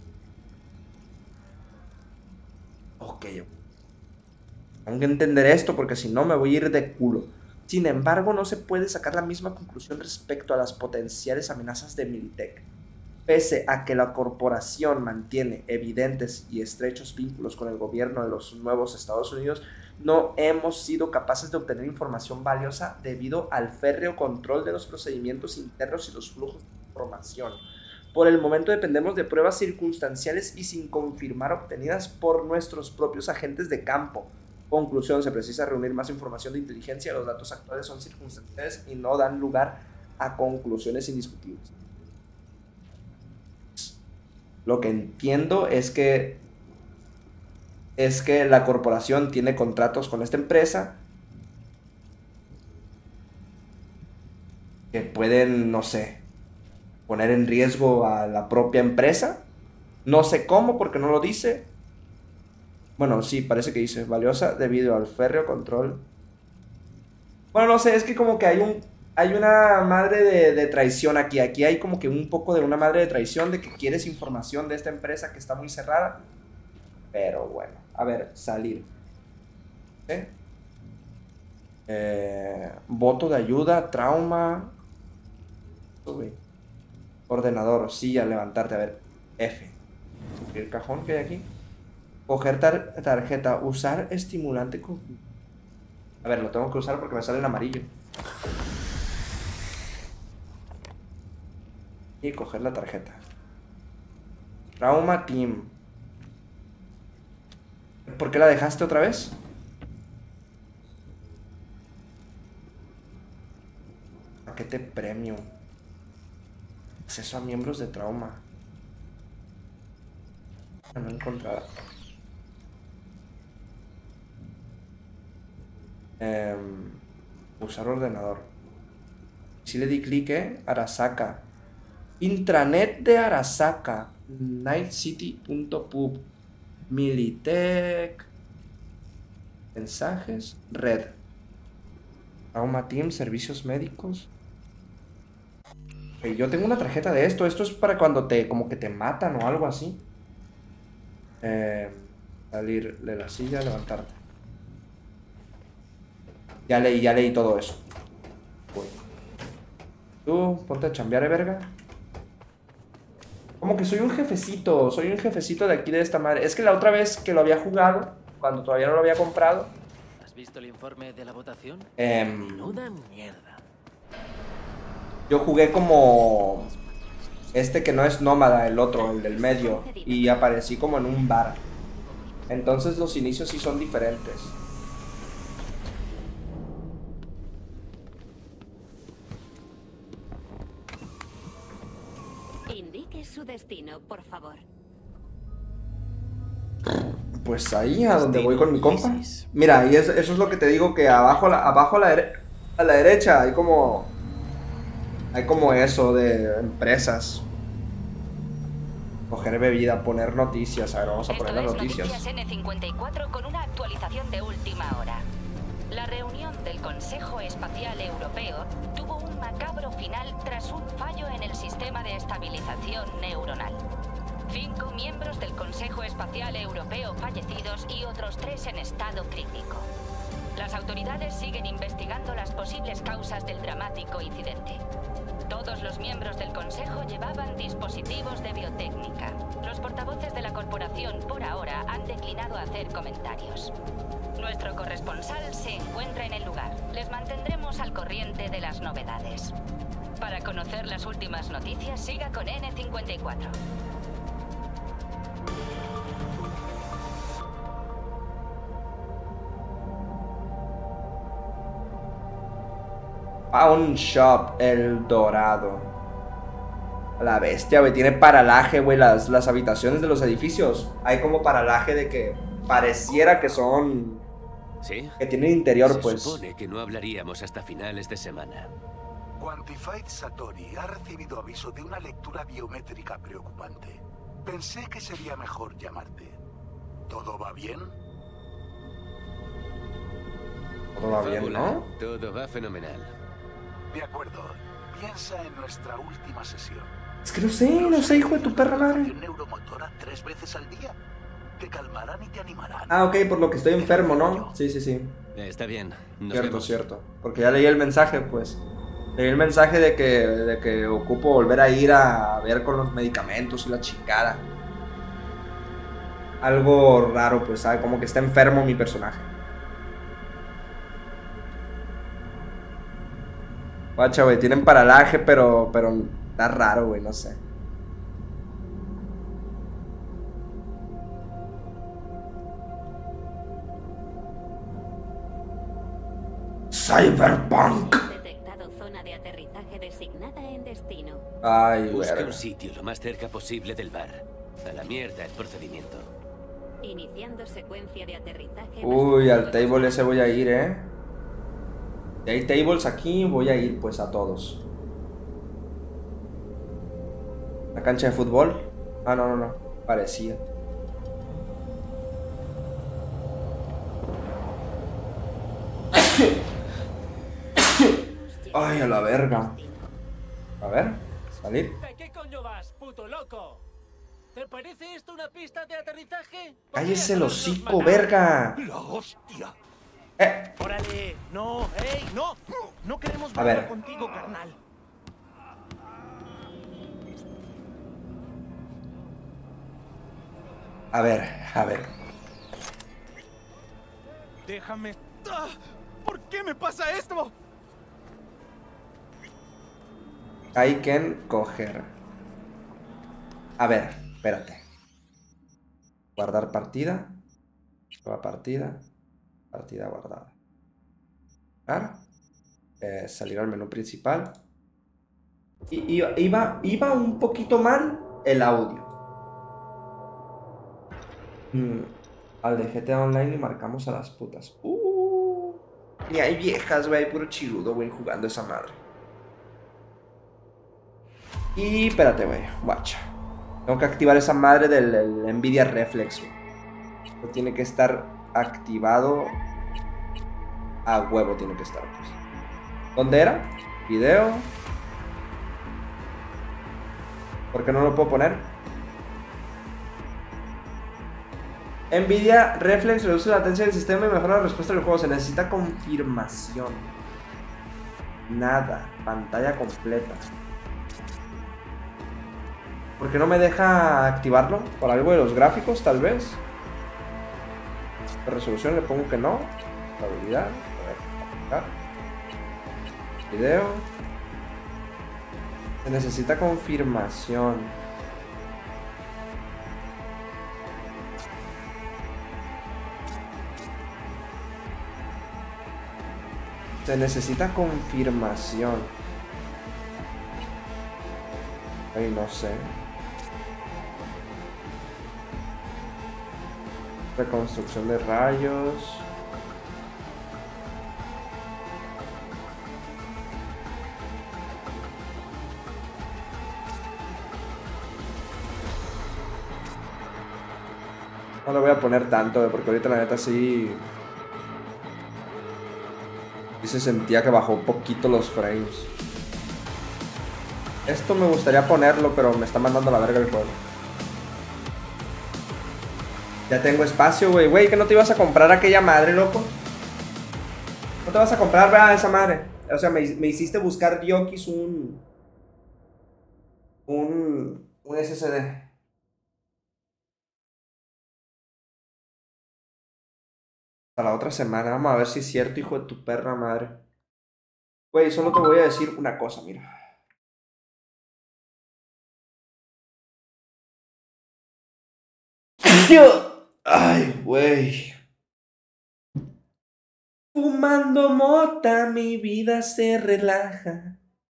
Ok. Tengo que entender esto porque si no me voy a ir de culo. Sin embargo, no se puede sacar la misma conclusión respecto a las potenciales amenazas de Militech. Pese a que la corporación mantiene evidentes y estrechos vínculos con el gobierno de los nuevos Estados Unidos, no hemos sido capaces de obtener información valiosa debido al férreo control de los procedimientos internos y los flujos de información. Por el momento dependemos de pruebas circunstanciales y sin confirmar obtenidas por nuestros propios agentes de campo. Conclusión: se precisa reunir más información de inteligencia. Los datos actuales son circunstanciales y no dan lugar a conclusiones indiscutibles. Lo que entiendo es que la corporación tiene contratos con esta empresa que pueden, no sé, poner en riesgo a la propia empresa. No sé cómo, porque no lo dice. Bueno, sí, parece que dice valiosa debido al férreo control Bueno, no sé, es que como que hay una madre de traición aquí. Aquí hay como que un poco de una madre de traición de que quieres información de esta empresa que está muy cerrada. Pero bueno, a ver, salir. ¿Eh? Voto de ayuda, trauma. Sube. Ordenador, silla, levantarte. A ver, F. El cajón que hay aquí. Coger tarjeta, usar estimulante con... A ver, lo tengo que usar porque me sale en amarillo. Y coger la tarjeta. Trauma Team. ¿Por qué la dejaste otra vez? Paquete premium. Acceso a miembros de trauma. No he encontrado. Usar ordenador. Si le di clic, Arasaka. Intranet de Arasaka. Nightcity.pub. Militech. Mensajes. Red. Trauma Team. Servicios médicos. Yo tengo una tarjeta de esto. Esto es para cuando como que te matan o algo así. Salir de la silla, levantarte. Ya leí todo eso. Uy. Tú, ponte a chambear, verga. Como que soy un jefecito de aquí de esta madre. Es que la otra vez que lo había jugado, cuando todavía no lo había comprado. ¿Has visto el informe de la votación? Menuda mierda. Yo jugué como... Este que no es nómada, el otro, el del medio. Y aparecí como en un bar. Entonces los inicios sí son diferentes. Indique su destino, por favor. Pues ahí, a donde voy con mi compa. Mira, y eso es lo que te digo, que abajo a la derecha hay como eso de empresas. Coger bebida, poner noticias. A ver, vamos a poner las noticias. N54 con una actualización de última hora. La reunión del Consejo Espacial Europeo tuvo un macabro final tras un fallo en el sistema de estabilización neuronal. 5 miembros del Consejo Espacial Europeo fallecidos y otros 3 en estado crítico. Las autoridades siguen investigando las posibles causas del dramático incidente. Todos los miembros del Consejo llevaban dispositivos de biotécnica. Los portavoces de la corporación, por ahora, han declinado hacer comentarios. Nuestro corresponsal se encuentra en el lugar. Les mantendremos al corriente de las novedades. Para conocer las últimas noticias, siga con N54. Pawn Shop, El Dorado. La bestia, güey. Tiene paralaje, güey. Las habitaciones de los edificios. Hay como paralaje de que pareciera que son... ¿Sí? Que tienen interior, pues. Se supone que no hablaríamos hasta finales de semana. Quantified Satori ha recibido aviso de una lectura biométrica preocupante. Pensé que sería mejor llamarte. ¿Todo va bien? Todo va bien, ¿no? Todo va fenomenal. De acuerdo. Piensa en nuestra última sesión. Es que no sé, hijo de tu perra madre. Neuromotora 3 veces al día. Te calmarán y te animarán. Ah, ok, por lo que estoy enfermo, ¿no? Sí. Está bien. Cierto. Porque ya leí el mensaje, pues. Leí el mensaje de que ocupo volver a ir a ver con los medicamentos y la chingada. Algo raro, pues, ¿sabes? Como que está enfermo mi personaje. Guacha, güey, tienen paralaje, pero está raro, güey, no sé. Cyberpunk. Detectado zona de aterrizaje designada en destino. Ay, busca verga. un sitio lo más cerca posible del bar. A la mierda el procedimiento. Iniciando secuencia de aterrizaje. Uy, al table ese voy a ir, Si hay tables aquí, voy a ir pues a todos. ¿La cancha de fútbol? Ah, no. Parecía. Ay, a la verga. A ver, salir. ¿De qué coño vas, puto loco? ¿Te parece esto una pista de aterrizaje? ¡Cállese el hocico, verga! ¡La hostia! ¡Eh! ¡Órale! ¡No! ¡Ey! ¡No! ¡No queremos A ver. hablar contigo, carnal! A ver, a ver. Déjame... ¡Ah! ¿Por qué me pasa esto? Hay que coger. A ver, espérate. Guardar partida. Nueva partida. Partida guardada. Claro. Salir al menú principal. Y iba un poquito mal el audio. Al de GTA Online y marcamos a las putas. Ni hay viejas, güey. Puro chiludo, güey, jugando esa madre. Y espérate, güey. Guacha. Tengo que activar esa madre del Nvidia Reflex, güey. Esto tiene que estar activado. A huevo tiene que estar, pues. ¿Dónde era? Video. ¿Por qué no lo puedo poner? Nvidia Reflex reduce la latencia del sistema y mejora la respuesta del juego. Se necesita confirmación. Nada. Pantalla completa. ¿Por qué no me deja activarlo? ¿Por algo de los gráficos, tal vez? La resolución le pongo que no. Estabilidad. A ver, video. Se necesita confirmación. Se necesita confirmación. Ay, no sé. Reconstrucción de rayos. No le voy a poner tanto, porque ahorita la neta sí se sentía que bajó un poquito los frames. Esto me gustaría ponerlo, pero me está mandando a la verga el juego. Ya tengo espacio, güey. Güey, ¿que no te ibas a comprar aquella madre, loco? ¿No te vas a comprar, vea, esa madre? O sea, me hiciste buscar Diokis un SSD. Hasta la otra semana. Vamos a ver si es cierto, hijo de tu perra madre. Güey, solo te voy a decir una cosa, mira. Ay, güey. Fumando mota, mi vida se relaja.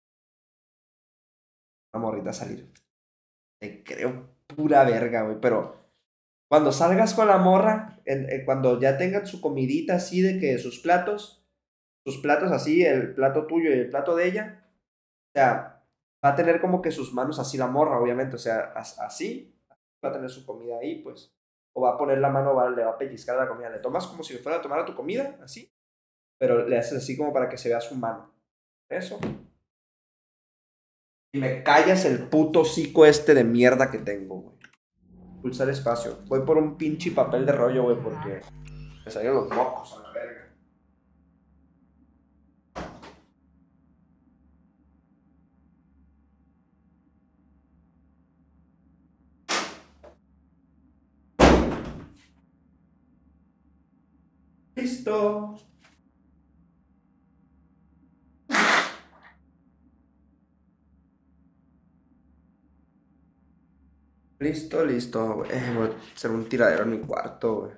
Vamos ahorita a salir. Te creo pura verga, güey. Pero cuando salgas con la morra, cuando ya tengan su comidita así de que sus platos así, el plato tuyo y el plato de ella, o sea, va a tener como que sus manos así la morra, obviamente, o sea, así, va a tener su comida ahí, pues. O va a poner la mano, le va a pellizcar la comida. Le tomas como si fuera a tomar tu comida, así. Pero le haces así como para que se vea su mano. Eso. Y me callas el puto hocico este de mierda que tengo, güey. Pulsar espacio. Voy por un pinche papel de rollo, güey, porque me salieron los mocos a la verga. Listo. Listo. Voy a hacer un tiradero en mi cuarto, güey.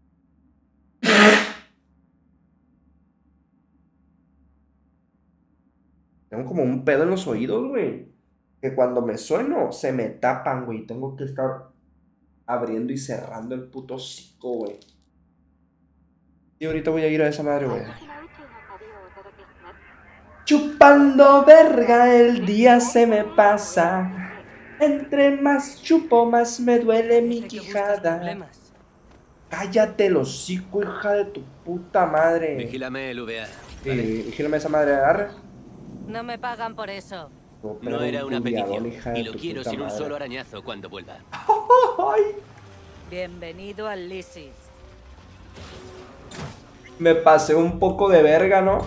Tengo como un pedo en los oídos, güey. Que cuando me sueno, se me tapan, güey. Tengo que estar abriendo y cerrando el puto hocico, güey. Y ahorita voy a ir a esa madre, güey. Chupando verga, el día se me pasa. Entre más chupo, más me duele mi quijada. Cállate el hocico, hija de tu puta madre. Vigílame el VA. Sí, vigílame esa madre, agarre. No me pagan por eso. No era una petición. Y lo quiero sin un solo arañazo cuando vuelva. Bienvenido al Lysis. Me pasé un poco de verga, ¿no?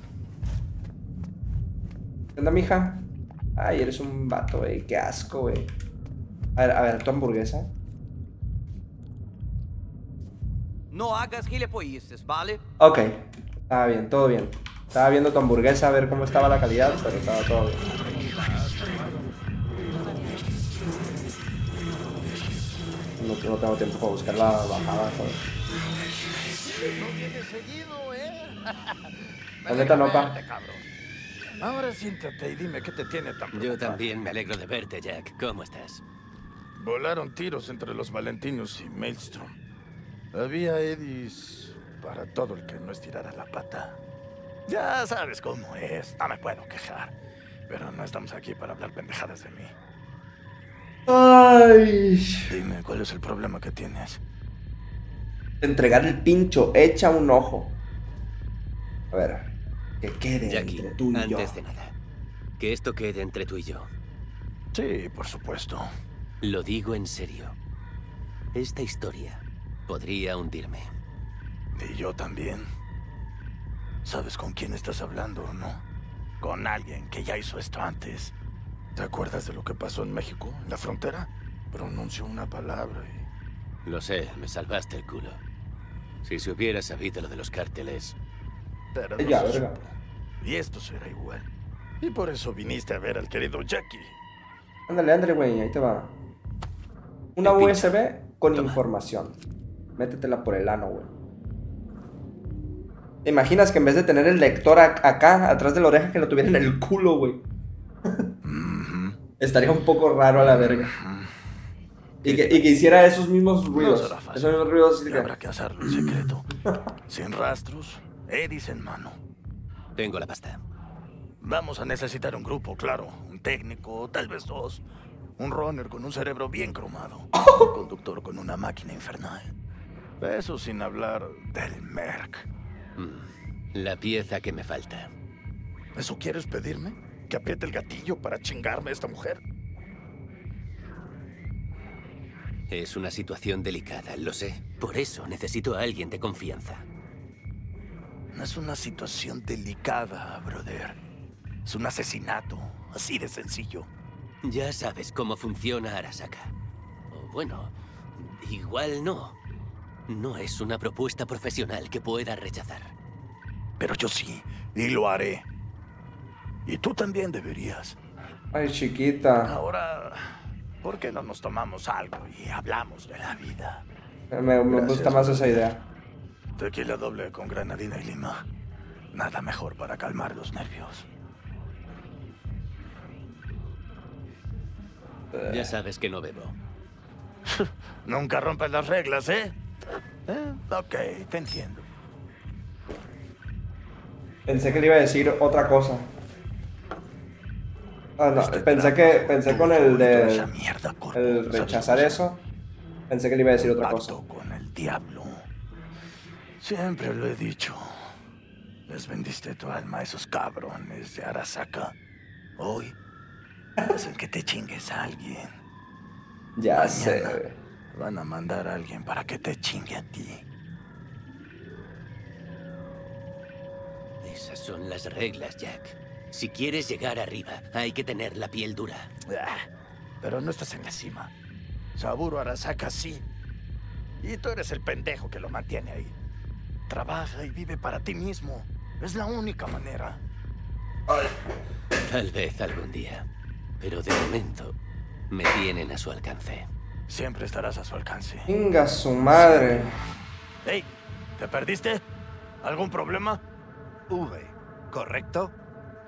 ¿Qué onda, mija? Ay, eres un vato, güey. Qué asco, güey. A ver, tu hamburguesa. No hagas gilipolleces, ¿vale? Ok. Estaba bien, todo bien. Estaba viendo tu hamburguesa a ver cómo estaba la calidad, pero estaba todo bien. No tengo tiempo para buscar la bajada, joder. No viene seguido, La neta no, pa. Ahora siéntate y dime qué te tiene tan preocupado. Yo también me alegro de verte, Jack. ¿Cómo estás? Volaron tiros entre los Valentinos y Maelstrom. Había Eddies para todo el que no estirara la pata. Ya sabes cómo es, no me puedo quejar. Pero no estamos aquí para hablar pendejadas de mí. Ay. Dime, ¿cuál es el problema que tienes? Entregar el pincho, echa un ojo. A ver, que quede Jackie, entre tú y yo. Antes de nada, que esto quede entre tú y yo. Sí, por supuesto. Lo digo en serio. Esta historia podría hundirme. Y yo también. ¿Sabes con quién estás hablando, no? Con alguien que ya hizo esto antes. ¿Te acuerdas de lo que pasó en México, en la frontera? Pronunció una palabra y... Lo sé, me salvaste el culo. Si se hubiera sabido lo de los cárteles... Pero Ya, verga. Y esto será igual. Y por eso viniste a ver al querido Jackie. Ándale, André, güey, ahí te va. Una USB con información. Métetela por el ano, güey. ¿Te imaginas que en vez de tener el lector acá, atrás de la oreja, que lo tuviera en el culo, güey? Estaría un poco raro a la verga. Y que hiciera esos mismos ruidos. No será fácil. Esos mismos ruidos. Y habrá que hacerlo en secreto. Sin rastros, Eddies en mano. Tengo la pasta. Vamos a necesitar un grupo, claro. Un técnico, tal vez dos. Un runner con un cerebro bien cromado. Un conductor con una máquina infernal. Eso sin hablar del Merc. La pieza que me falta. ¿Eso quieres pedirme? ¿Que apriete el gatillo para chingarme a esta mujer? Es una situación delicada, lo sé. Por eso necesito a alguien de confianza. No es una situación delicada, brother. Es un asesinato, así de sencillo. Ya sabes cómo funciona Arasaka. O bueno, igual no. No es una propuesta profesional que pueda rechazar. Pero yo sí, y lo haré. Y tú también deberías. Ay, chiquita. Ahora, ¿por qué no nos tomamos algo y hablamos de la vida? Me gusta más esa idea. Tequila doble con granadina y lima. Nada mejor para calmar los nervios. Ya sabes que no bebo. Nunca rompes las reglas, ¿eh? Ok, te entiendo. Pensé que le iba a decir otra cosa. Ah, no, pensé con el de... El rechazar eso. Pensé que le iba a decir otra cosa. Con el diablo. Siempre lo he dicho. Les vendiste tu alma a esos cabrones de Arasaka. Hoy hacen que te chingues a alguien. Ya Mañana sé. Van a mandar a alguien para que te chingue a ti. Esas son las reglas, Jack. Si quieres llegar arriba, hay que tener la piel dura. Pero no estás en la cima. Saburo Arasaka sí. Y tú eres el pendejo que lo mantiene ahí. Trabaja y vive para ti mismo. Es la única manera. Tal vez algún día. Pero de momento, me tienen a su alcance. Siempre estarás a su alcance. Venga, su madre. Hey, ¿te perdiste? ¿Algún problema? ¿correcto?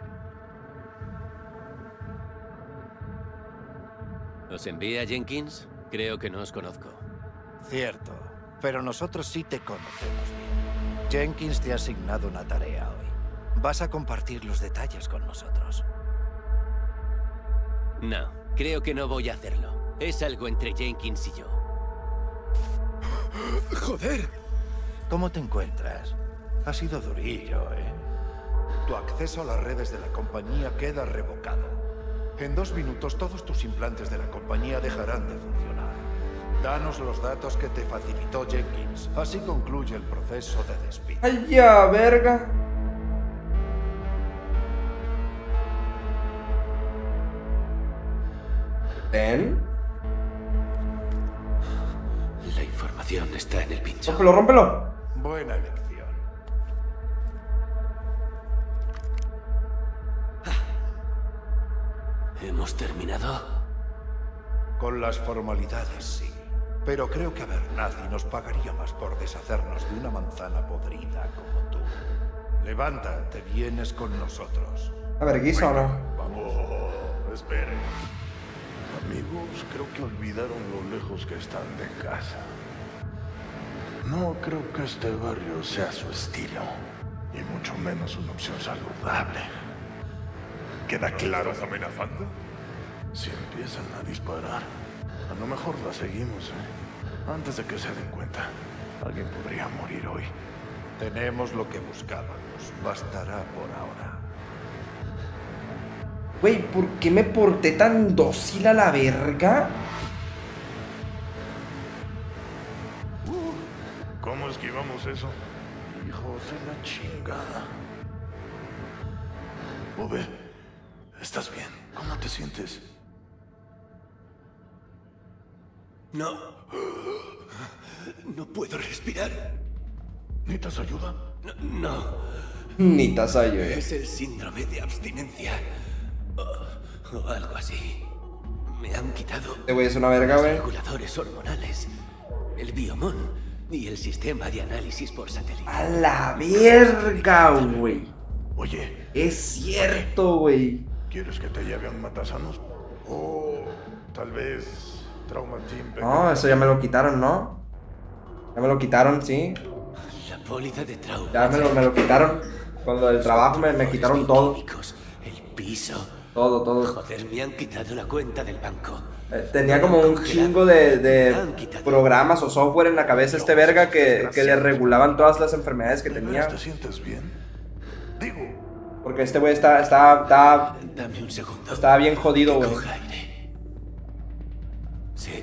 ¿Os envía Jenkins? Creo que no os conozco. Cierto, pero nosotros sí te conocemos bien. Jenkins te ha asignado una tarea hoy. Vas a compartir los detalles con nosotros. No, creo que no voy a hacerlo. Es algo entre Jenkins y yo. ¡Joder! ¿Cómo te encuentras? Ha sido durillo, ¿eh? tu acceso a las redes de la compañía queda revocado. En 2 minutos todos tus implantes de la compañía dejarán de funcionar. Danos los datos que te facilitó Jenkins. Así concluye el proceso de despido. ¡Ay, ya, verga! ¿Ten? La información está en el pincho. ¡Rómpelo, rómpelo! Buena elección. ¿Hemos terminado? Con las formalidades, sí. Pero creo que Abernathy nos pagaría más por deshacernos de una manzana podrida como tú. Levanta, te vienes con nosotros. ¿A verguisa o no? Vamos, esperen. Amigos, creo que olvidaron lo lejos que están de casa. No creo que este barrio sea su estilo, y mucho menos una opción saludable. ¿Queda claro amenazando? Si empiezan a disparar, a lo mejor la seguimos, antes de que se den cuenta. Alguien podría morir hoy. Tenemos lo que buscábamos. Bastará por ahora. Güey, ¿por qué me porté tan dócil a la verga? ¿Cómo esquivamos eso? Hijos de la chingada. Ove, ¿estás bien? ¿Cómo te sientes? No. No puedo respirar. ¿Necesitas ayuda? No. Necesitas ayuda. Es el síndrome de abstinencia. O algo así. Me han quitado. Este güey es una verga, güey. Los reguladores hormonales, el biomon y el sistema de análisis por satélite. A la verga, güey. Oye. Es cierto, güey. ¿Quieres que te lleve a un matasanos? O tal vez Trauma Team. No, eso ya me lo quitaron, ¿no? Ya me lo quitaron, sí. La póliza de trauma. Ya me lo quitaron. Cuando del trabajo me quitaron todo. El piso. Todo. Joder, me han quitado la cuenta del banco. Tenía como un chingo de programas o software en la cabeza este verga que le regulaban todas las enfermedades que tenía. ¿Te sientes bien? Digo. Porque este güey está Dame un segundo. Estaba bien jodido, güey. Sí.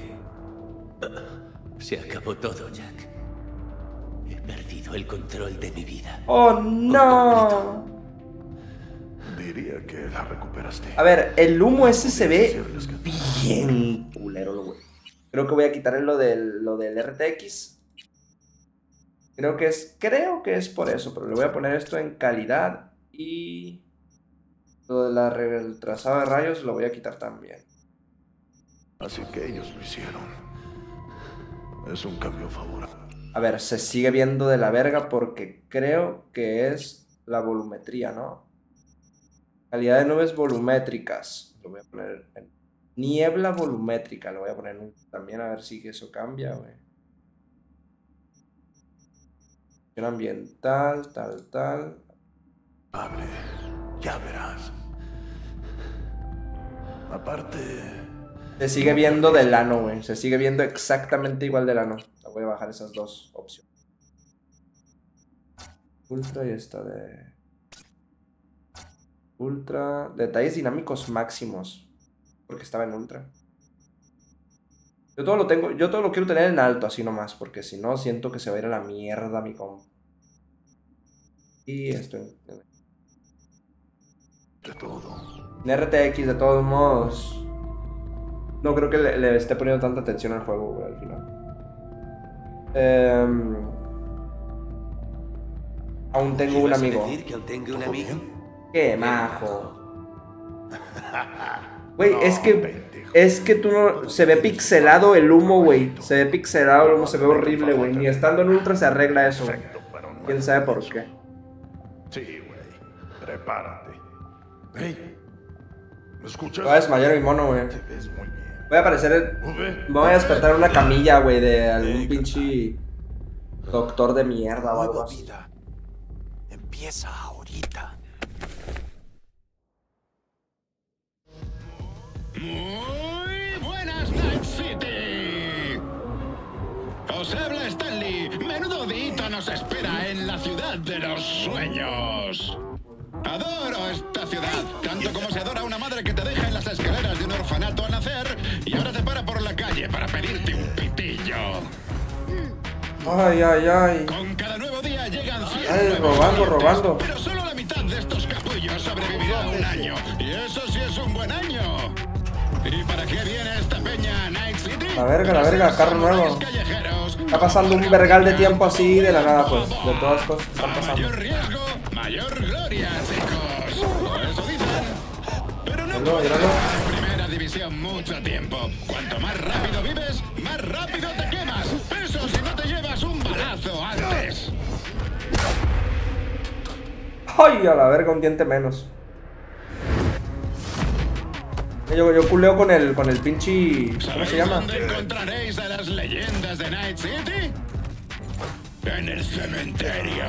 Se acabó todo, Jack. He perdido el control de mi vida. ¡Oh, no! Diría que la recuperaste. A ver, el humo ese se ve bien culero, güey. Creo que voy a quitarle lo del RTX. Creo que es por eso, pero le voy a poner esto en calidad y lo del trazado de rayos lo voy a quitar también. Así que ellos lo hicieron. Es un cambio favorable. A ver, se sigue viendo de la verga porque creo que es la volumetría, ¿no? Calidad de nubes volumétricas. Lo voy a poner en niebla volumétrica. Lo voy a poner también a ver si eso cambia, güey. Ambiental, tal. Ya verás. Aparte... Se sigue viendo del ano, güey. Se sigue viendo exactamente igual del ano. Voy a bajar esas dos opciones. Ultra y esta de... Ultra... Detalles dinámicos máximos. Porque estaba en ultra. Yo todo lo quiero tener en alto, así nomás. Porque si no, siento que se va a ir a la mierda mi comp. Y esto en... De todo. En RTX, de todos modos... No creo que le esté poniendo tanta atención al juego, güey, al final. Aún tengo un amigo. ¿Decir que aún tengo un amigo? ¡Qué majo! Güey, no, es que tú no... Se ve pixelado el humo, güey. Se ve pixelado el humo, se ve horrible, güey. Ni estando en ultra se arregla eso. ¿Quién sabe por qué? Sí, güey. Prepárate. Hey, ¿me escuchas? Voy a desmayar a mi mono, güey. Te ves muy bien. Voy a aparecer... Me voy a despertar en una camilla, güey, de algún pinche doctor de mierda o algo así. Vida empieza ahorita. Muy buenas, Night City. Os habla Stanley. Menudo día nos espera en la ciudad de los sueños. Adoro esta ciudad, tanto como se adora a una madre que te deja en las escaleras de un orfanato al nacer y ahora te para por la calle para pedirte un pitillo. Ay, ay, ay. Con cada nuevo día llegan 100 ay, robando. Pero solo la mitad de estos capullos sobrevivirá un año. Y eso sí es un buen año. ¿Y para qué viene esta peña a Night City? La verga, carro nuevo. Está pasando un vergal de tiempo así de la nada, pues. De todas las cosas que están pasando. Mayor riesgo, mayor gloria, chicos. Eso dicen. Pero no puedes estar en primera división mucho tiempo. Cuanto más rápido vives, más rápido te quemas. Eso si no te llevas un balazo antes. Ay, a la verga, un diente menos. Yo culeo con el pinche... ¿Cómo se llama? ¿Dónde encontraréis a las leyendas de Night City? En el cementerio.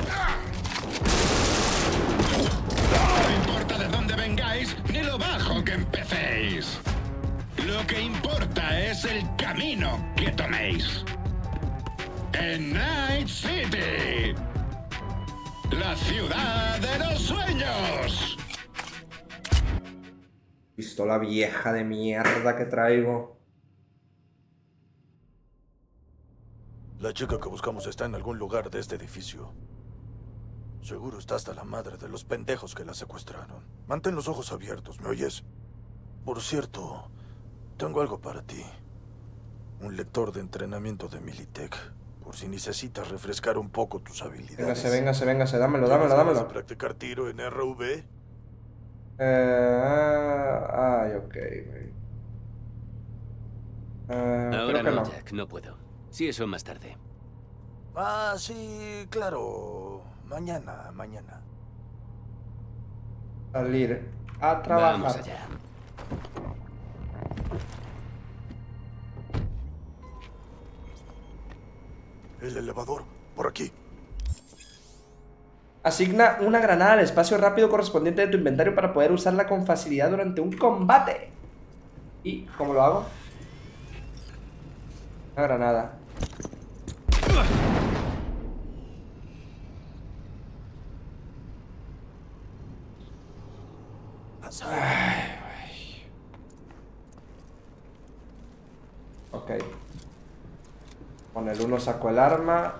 No importa de dónde vengáis, ni lo bajo que empecéis. Lo que importa es el camino que toméis. En Night City, la ciudad de los sueños. Pistola vieja de mierda que traigo. La chica que buscamos está en algún lugar de este edificio. Seguro está hasta la madre de los pendejos que la secuestraron. Mantén los ojos abiertos, ¿me oyes? Por cierto, tengo algo para ti. Un lector de entrenamiento de Militech. Por si necesitas refrescar un poco tus habilidades. Véngase, dámelo. ¿Vas a practicar tiro en RV? Ay, ok, güey. Ahora creo que no, Jack, no puedo. Sí, eso más tarde. Ah, sí, claro. Mañana. Salir a trabajar. Vamos allá. El elevador, por aquí. Asigna una granada al espacio rápido correspondiente de tu inventario para poder usarla con facilidad durante un combate. ¿Y cómo lo hago? Una granada. Ok. Con el 1 saco el arma.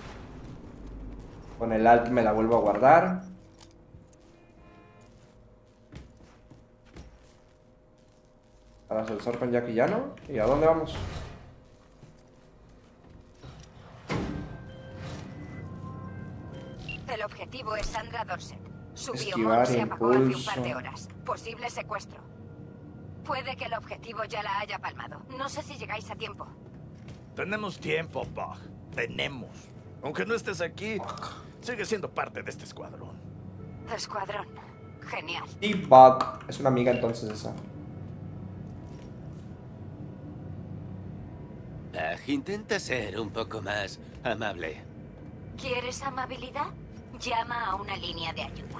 Con el alt me la vuelvo a guardar. Al ascensor con Jack y Llano. ¿Y a dónde vamos? El objetivo es Sandra Dorset. Su Esquivar, biomod se apagó hace un par de impulso. horas. Posible secuestro. Puede que el objetivo ya la haya palmado. No sé si llegáis a tiempo. Tenemos tiempo, Bug. Tenemos. Aunque no estés aquí, sigue siendo parte de este escuadrón. Escuadrón. Genial. Y Bug. Es una amiga entonces esa. Intenta ser un poco más amable. ¿Quieres amabilidad? Llama a una línea de ayuda.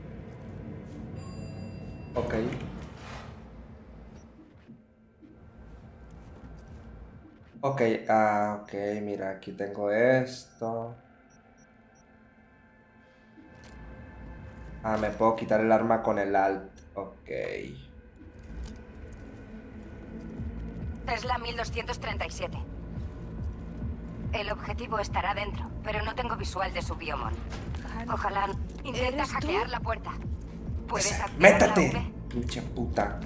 Ok. Ok, ok, mira, aquí tengo esto. Me puedo quitar el arma con el alt. Ok. Es la 1237. El objetivo estará dentro, pero no tengo visual de su biomon. Ojalá intenta hackear la puerta. ¿Puedes activar ¡Métate! la V? Pinche puta.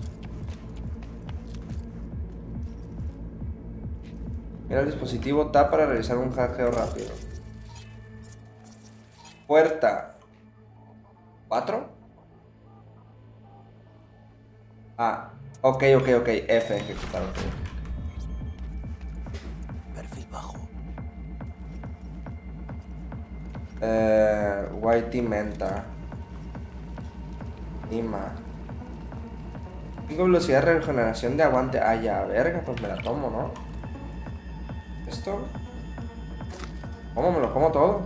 Mira el dispositivo TAP para realizar un hackeo rápido. Puerta. ¿4? Ok. F, ejecutar. Okay. Perfil bajo. Whitey Menta. Lima. Tengo velocidad de regeneración de aguante. Ya, verga, pues me la tomo, ¿no? ¿Esto? ¿Cómo me lo como todo?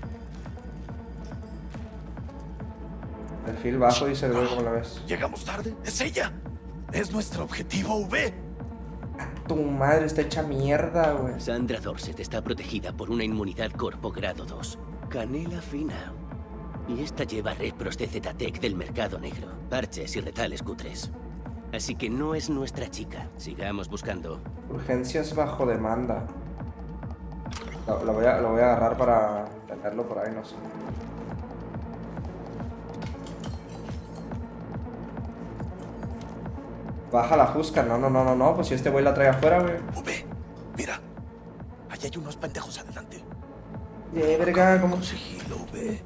Perfil bajo y servidor como la ves. Llegamos tarde. Es ella. Es nuestro objetivo, V. Tu madre está hecha mierda, güey. Sandra Dorset está protegida por una inmunidad corpo grado 2. Canela fina. Y esta lleva repros de Zetatec del mercado negro, parches y retales cutres. Así que no es nuestra chica. Sigamos buscando. Urgencias bajo demanda. Lo voy a agarrar para tenerlo por ahí, no sé. Baja la fusca. No. Pues si este güey la trae afuera, güey. Mira. Allí hay unos pendejos adelante. Verga, ¿cómo? Sigilo, ve.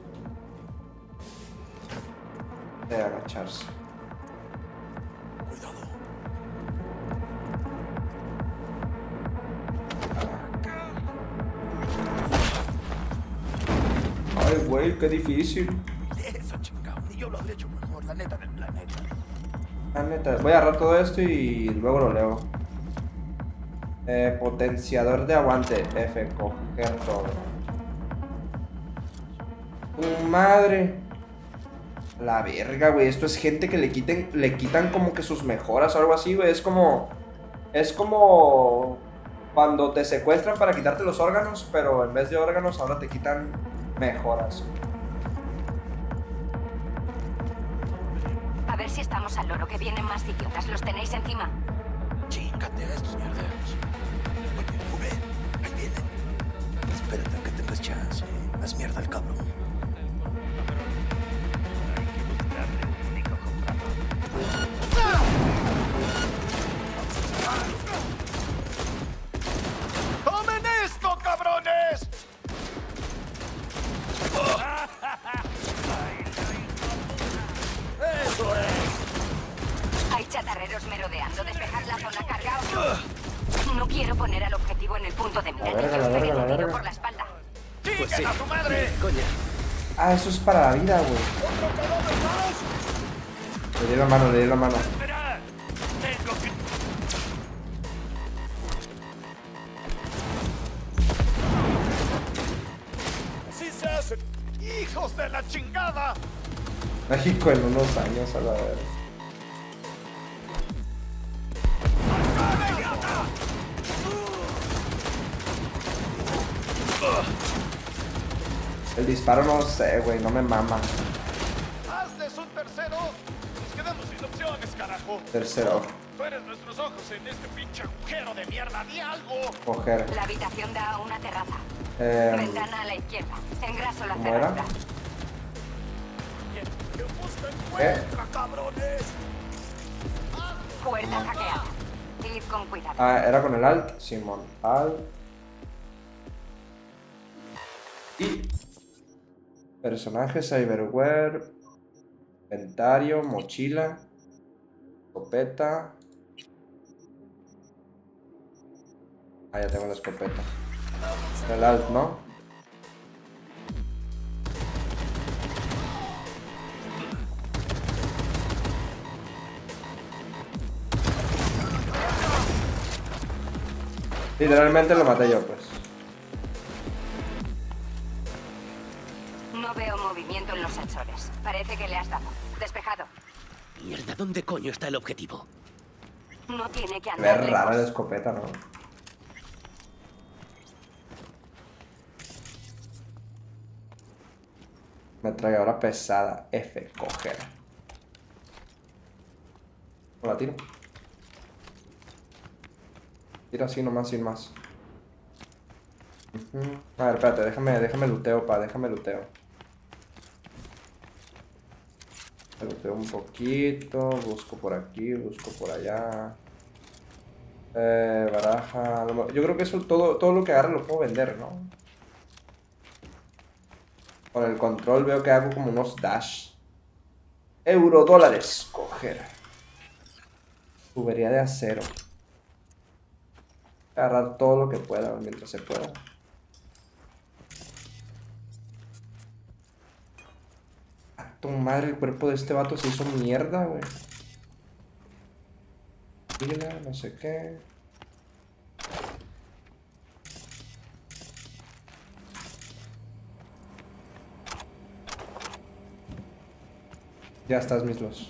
De agacharse. Cuidado. Ay, güey, qué difícil. Eso, chingado. Ni yo lo habría hecho mejor, la neta del planeta. La neta. Voy a agarrar todo esto y luego lo leo. Potenciador de aguante. F, coger todo. Madre. La verga, güey. Esto es gente que le quitan como que sus mejoras o algo así, güey. Es como cuando te secuestran para quitarte los órganos, pero en vez de órganos ahora te quitan mejoras. A ver si estamos al loro, que vienen más idiotas. ¿Los tenéis encima? Chíngate a estos mierderos. Oye, ahí vienen. Espérate a que tengas chance. Haz mierda al cabrón. ¡Tomen esto, cabrones! ¡Eso es! Hay chatarreros merodeando. Despejar la zona, cargaos. No quiero poner al objetivo en el punto de mira. La verga. Por la espalda. Pues sí. ¡A su madre! Coña. Ah, eso es para la vida, güey. Le di la mano. Espera. Tengo que... ¡Así se hacen! ¡Hijos de la chingada! México en unos años, a la verga. El disparo no sé, güey, no me mama. ¡Hazles un tercero! Nos quedamos sin opciones, carajo. Tercero. Tú eres nuestros ojos en este pinche agujero de mierda. ¡Di algo! Coger. La habitación da a una terraza. Ventana a la izquierda. Engraso la ¿cómo era? cerradura. ¡Que busca encuentra, cabrones! Puerta hackeada. Id con cuidado. Ah, era con el alt. Simón. Alt. Y personaje, cyberware, inventario, mochila, escopeta. Ah, ya tengo la escopeta. El alt, ¿no? Literalmente lo maté yo, pues. No veo movimiento en los sensores. Parece que le has dado. Despejado. Mierda, ¿dónde coño está el objetivo? No tiene que Se andar ve rara lejos. la escopeta, ¿no? Metralladora pesada. F, coger. ¿No la tiro? Tiro así nomás, sin más. A ver, espérate, déjame luteo, déjame luteo. Luteo un poquito, busco por aquí, busco por allá. Baraja. Yo creo que eso todo lo que agarre lo puedo vender, ¿no? Con el control veo que hago como unos dash. Eurodólares. Coger. Tubería de acero. Agarrar todo lo que pueda mientras se pueda. A tu madre, el cuerpo de este vato se hizo mierda, güey. Pila, no sé qué. Ya estás, mislos.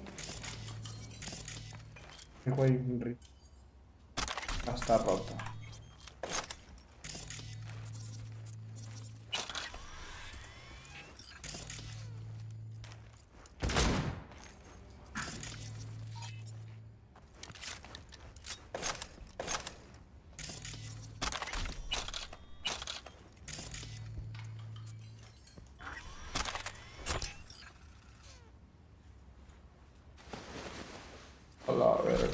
Güey, está roto. la verga.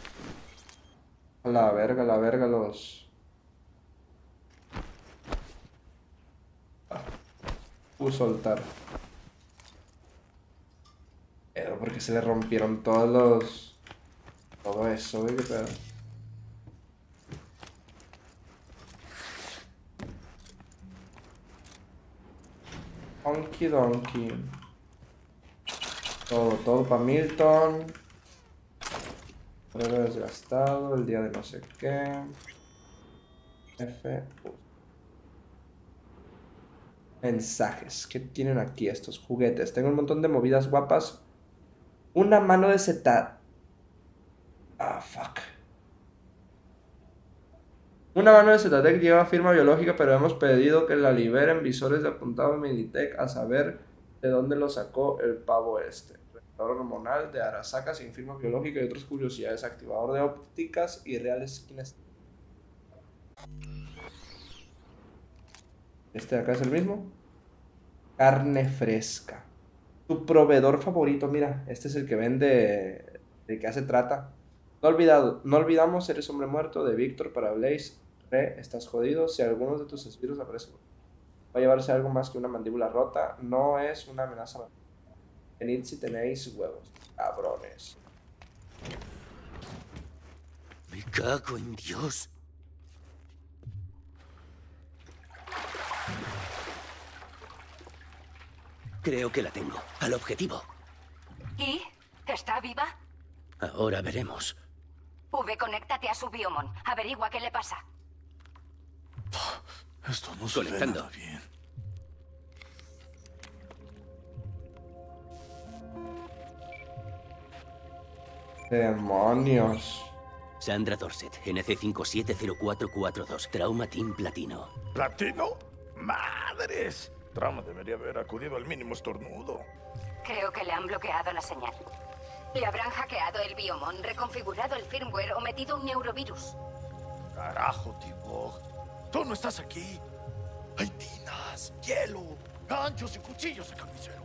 A la verga los... soltar. Pero porque se le rompieron todos los... Todo eso, güey, qué pedo. Honky donkey. Todo para Milton. Prueba desgastado, el día de no sé qué. F. Mensajes. ¿Qué tienen aquí estos juguetes? Tengo un montón de movidas guapas. Una mano de Zetat. Ah, fuck. Una mano de Zetatec lleva firma biológica, pero hemos pedido que la liberen visores de apuntado de Militech a saber de dónde lo sacó el pavo este. Reactor hormonal de Arasaka sin firma biológica y otras curiosidades. Activador de ópticas y reales kinésticas. Este de acá es el mismo. Carne fresca. Tu proveedor favorito, mira, este es el que vende, el que hace trata. No olvidamos, eres hombre muerto, de Víctor para Blaze. Estás jodido. Si algunos de tus esbirros aparecen, va a llevarse algo más que una mandíbula rota. No es una amenaza. Venid si tenéis huevos, cabrones. Me cago en Dios. Creo que la tengo. Al objetivo. ¿Y? ¿Está viva? Ahora veremos. Conéctate a su biomon. Averigua qué le pasa. Esto no se ve nada bien. Demonios. Sandra Dorset, NC570442, Trauma Team Platino. ¿Platino? ¡Madres! Trauma debería haber acudido al mínimo estornudo. Creo que le han bloqueado la señal. Le habrán hackeado el biomon, reconfigurado el firmware o metido un neurovirus. Carajo, T-Bug. Tú no estás aquí. Hay tinas, hielo, ganchos y cuchillos de carnicero.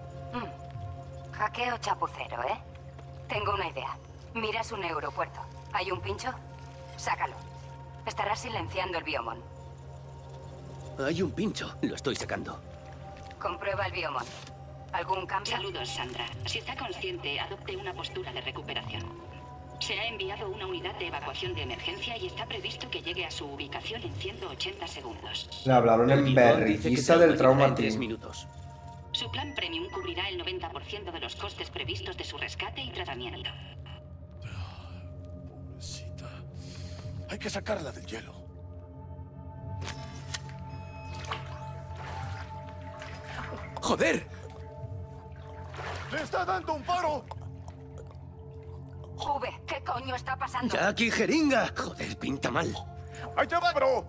Hackeo chapucero, ¿eh? Tengo una idea. Mira su neuropuerto. ¿Hay un pincho? Sácalo. Estará silenciando el biomon. Hay un pincho. Lo estoy sacando. Comprueba el biomon. ¿Algún cambio? Saludos, Sandra. Si está consciente, adopte una postura de recuperación. Se ha enviado una unidad de evacuación de emergencia y está previsto que llegue a su ubicación en 180 segundos. Le hablaron en berriquiza del Trauma Team. 3 minutos. Su plan premium cubrirá el 90% de los costes previstos de su rescate y tratamiento. Pobrecita. Hay que sacarla del hielo. ¡Joder! ¡Le está dando un paro! Juve, ¿qué coño está pasando? ¡Jackie jeringa! Joder, pinta mal. ¡Ahí te va, bro!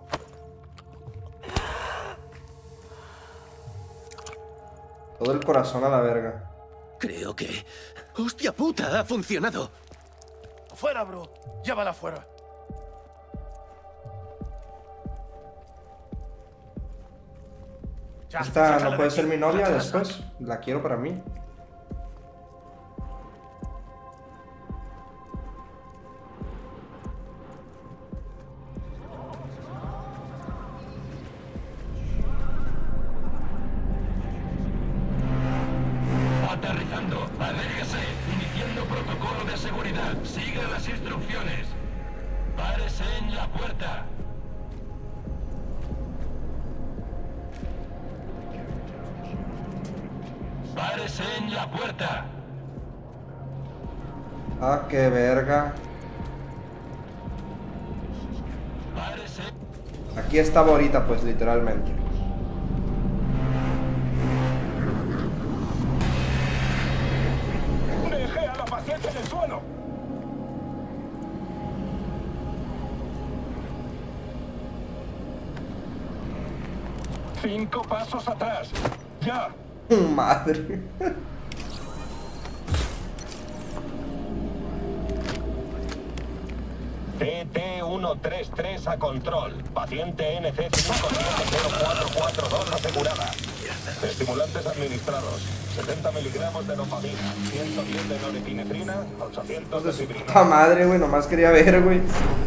Todo el corazón a la verga. Creo que... ¡Hostia puta! ¡Ha funcionado! ¡Fuera, bro! ¡Llévala afuera! Esta no puede ser mi novia después. La quiero para mí. Aterrizando, aléjese, iniciando protocolo de seguridad. Siga las instrucciones. Párese en la puerta. Párese en la puerta. Ah, qué verga. Párese. Aquí estaba ahorita, pues, literalmente. Dejé a la paciente en el suelo. Cinco pasos atrás. Ya. Madre. TT-133 a control. Paciente NC570442 asegurada. Estimulantes administrados. 70 miligramos de dopamina, 110 de norepinefrina, 800 de fibrina. ¡Puta madre, güey! Nomás quería ver, güey.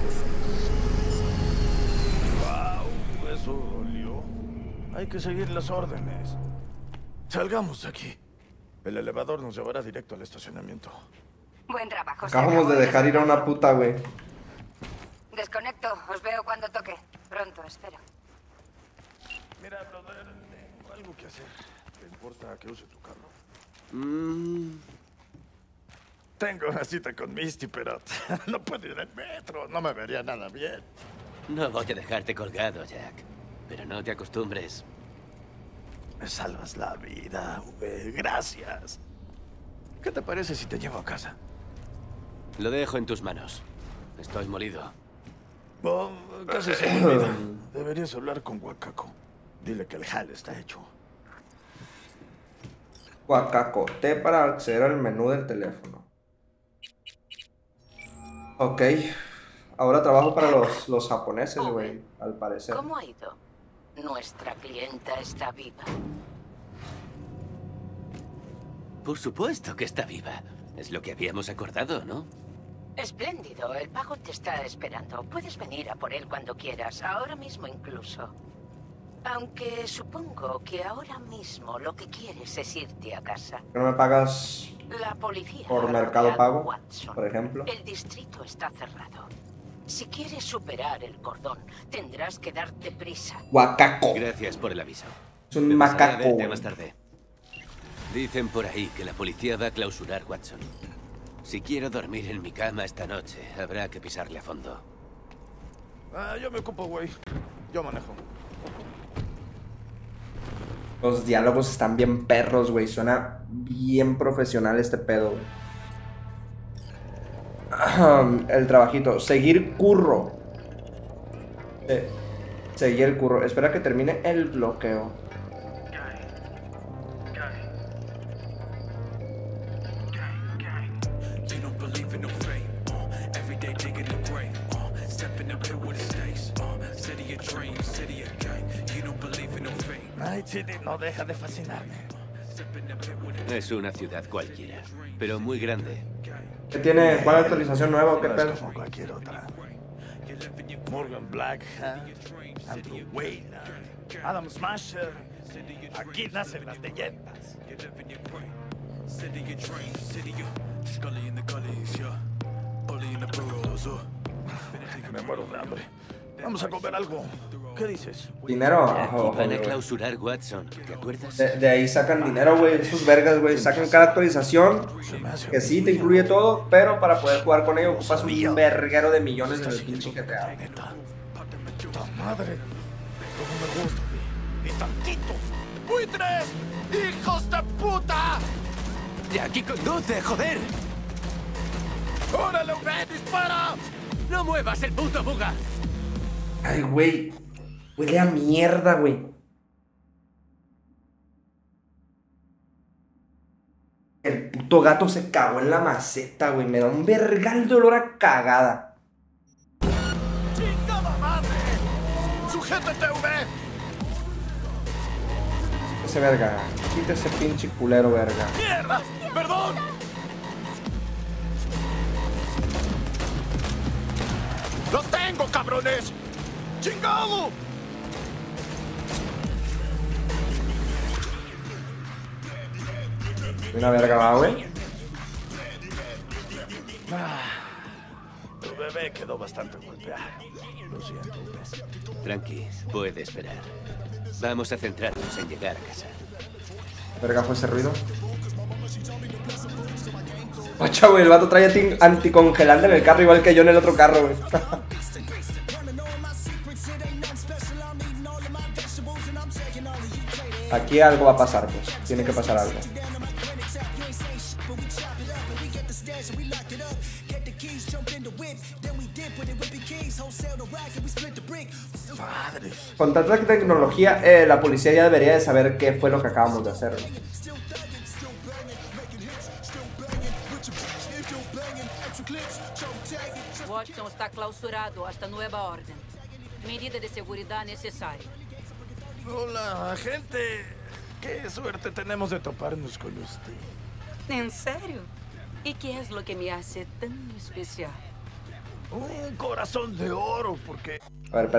Wow, eso dolió. Hay que seguir las órdenes. Salgamos de aquí. El elevador nos llevará directo al estacionamiento. Buen trabajo. Acabamos de dejar ir a una puta, güey. Desconecto. Os veo cuando toque. Pronto, espero. Mira, brother, tengo algo que hacer. ¿Te importa que use tu carro? Tengo una cita con Misty, pero no puedo ir en metro. No me vería nada bien. No voy a dejarte colgado, Jack. Pero no te acostumbres. Me salvas la vida, güey. Gracias. ¿Qué te parece si te llevo a casa? Lo dejo en tus manos. Estoy molido. Oh, casi se me olvida. Deberías hablar con Wakako. Dile que el jale está hecho. Wakako, T para acceder al menú del teléfono. Ok. Ahora trabajo para los japoneses, güey, al parecer. ¿Cómo ha ido? Nuestra clienta está viva. Por supuesto que está viva. Es lo que habíamos acordado, ¿no? Espléndido. El pago te está esperando. Puedes venir a por él cuando quieras. Ahora mismo incluso. Aunque supongo que ahora mismo lo que quieres es irte a casa. ¿No me pagas La policía por ha Mercado rodeado Pago, Watson. por ejemplo? El distrito está cerrado. Si quieres superar el cordón, tendrás que darte prisa. Wakako. Gracias por el aviso. Es un Me pasaré a macaco, verte güey. más tarde. Dicen por ahí que la policía va a clausurar Watson. Si quiero dormir en mi cama esta noche, habrá que pisarle a fondo. Yo me ocupo, güey. Yo manejo. Los diálogos están bien perros, güey. Suena bien profesional este pedo, güey. El trabajito. Seguir curro. Seguir el curro. Espera que termine el bloqueo. Night City no deja de fascinarme. Es una ciudad cualquiera, pero muy grande. ¿Qué tiene? ¿Cuál actualización nueva o qué No pedo? es como cualquier otra. Morgan Blackhand, Andrew Wayne, Adam Smasher. Aquí nacen las leyendas. Me muero de hambre. Vamos a comer algo. ¿Qué dices? Dinero. Aquí Ojo, van a güey. clausurar Watson, ¿te acuerdas? De ahí sacan dinero, güey. Esos vergas, güey. Sacan cada actualización. Que sí, te incluye todo. Pero para poder jugar con ello ocupas un verguero de millones en el pinche GTA. ¡Puta madre! ¿Cómo me gusta? ¡Ni tantito! ¡Buitres! ¡Hijos de puta! ¡Y aquí conduce, joder! ¡Órale, güey! ¡Dispara! ¡No muevas el puto buga! Ay, güey. Huele a mierda, güey. El puto gato se cagó en la maceta, güey. Me da un vergal de olor a cagada. ¡Chingada madre! ¡Sujétate, V! Ese verga. Quita ese pinche culero, verga. ¡Mierda! ¡Perdón! ¡Los tengo, cabrones! ¡Chingado! Una verga va, güey. Tu bebé quedó bastante golpeado. Lo siento, Tranqui, puede esperar. Vamos a centrarnos en llegar a casa. Verga fue ese ruido. Ocha, güey, el vato trae anticongelante en el carro igual que yo en el otro carro, güey. Aquí algo va a pasar, pues. Tiene que pasar algo. Con tanta tecnología, la policía ya debería de saber qué fue lo que acabamos de hacer, ¿no? Watson está clausurado hasta nueva orden. Medida de seguridad necesaria. Hola, agente. Qué suerte tenemos de toparnos con usted. ¿En serio? ¿Y qué es lo que me hace tan especial? Un corazón de oro, porque... A ver,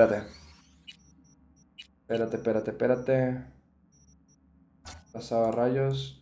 espérate. Pasaba rayos.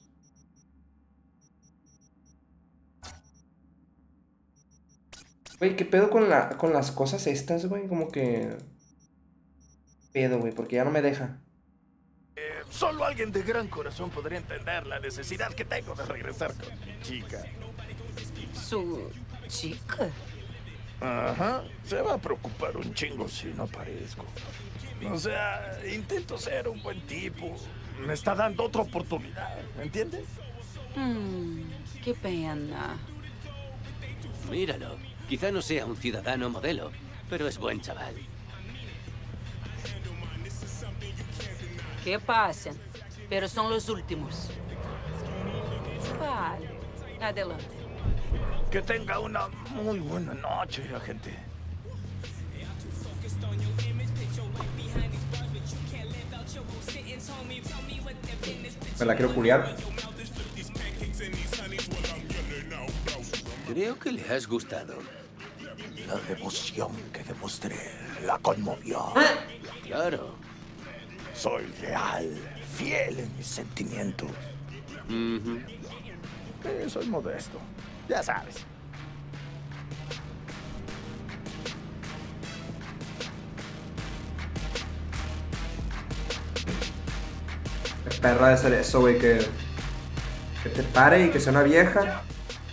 Güey, ¿qué pedo con las cosas estas, güey? Como que... pedo, güey, porque ya no me deja. Solo alguien de gran corazón podría entender la necesidad que tengo de regresar con mi chica. ¿Su chica? Ajá, se va a preocupar un chingo si no aparezco. O sea, intento ser un buen tipo. Me está dando otra oportunidad, ¿entiendes? Qué pena. Míralo, quizá no sea un ciudadano modelo, pero es buen chaval. ¿Qué pasa? Pero son los últimos. Vale, adelante. Que tenga una muy buena noche, agente. Me la quiero culiar. Creo que le has gustado. La devoción que demostré la conmovió. Claro. Soy leal, fiel en mis sentimientos. Soy modesto, ya sabes. Qué perra de ser eso, güey, que te pare y que sea una vieja.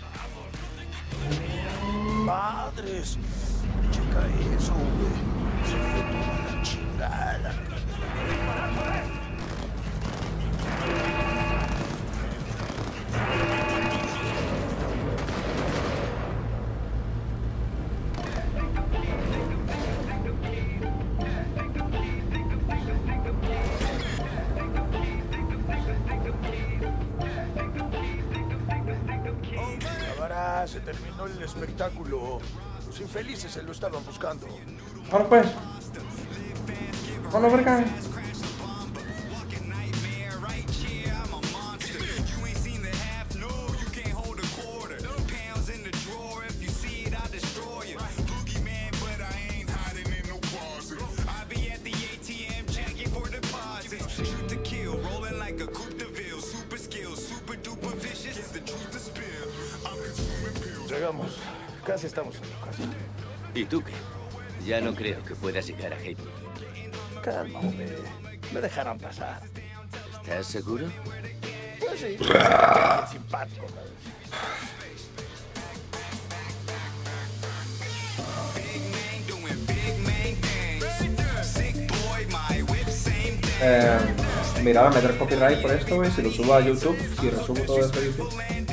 Madres, checa eso, güey. Se fue toda la chingada. Se terminó el espectáculo. Los infelices se lo estaban buscando. Ahora pues. Hola, verga. Llegamos. Casi estamos en tu casa. ¿Y tú qué? Ya no creo que puedas llegar a Haywood. Calma, hombre. Me dejarán pasar. ¿Estás seguro? Pues sí. Simpático, Mira, va a meter copyright por esto, güey. Si lo subo a YouTube, si resumo todo esto a YouTube.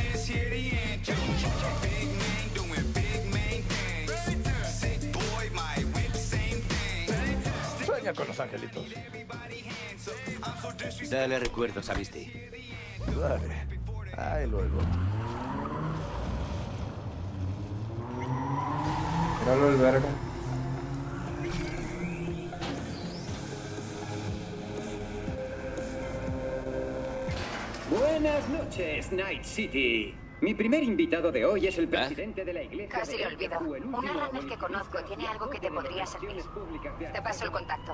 Sueña con los angelitos. Dale recuerdos a Misty. Dale. Ahí luego. Míralo el verga. Buenas noches, Night City. Mi primer invitado de hoy es el presidente de la iglesia. Casi lo olvido. Una runner que conozco tiene algo que te podría servir. Te paso el contacto.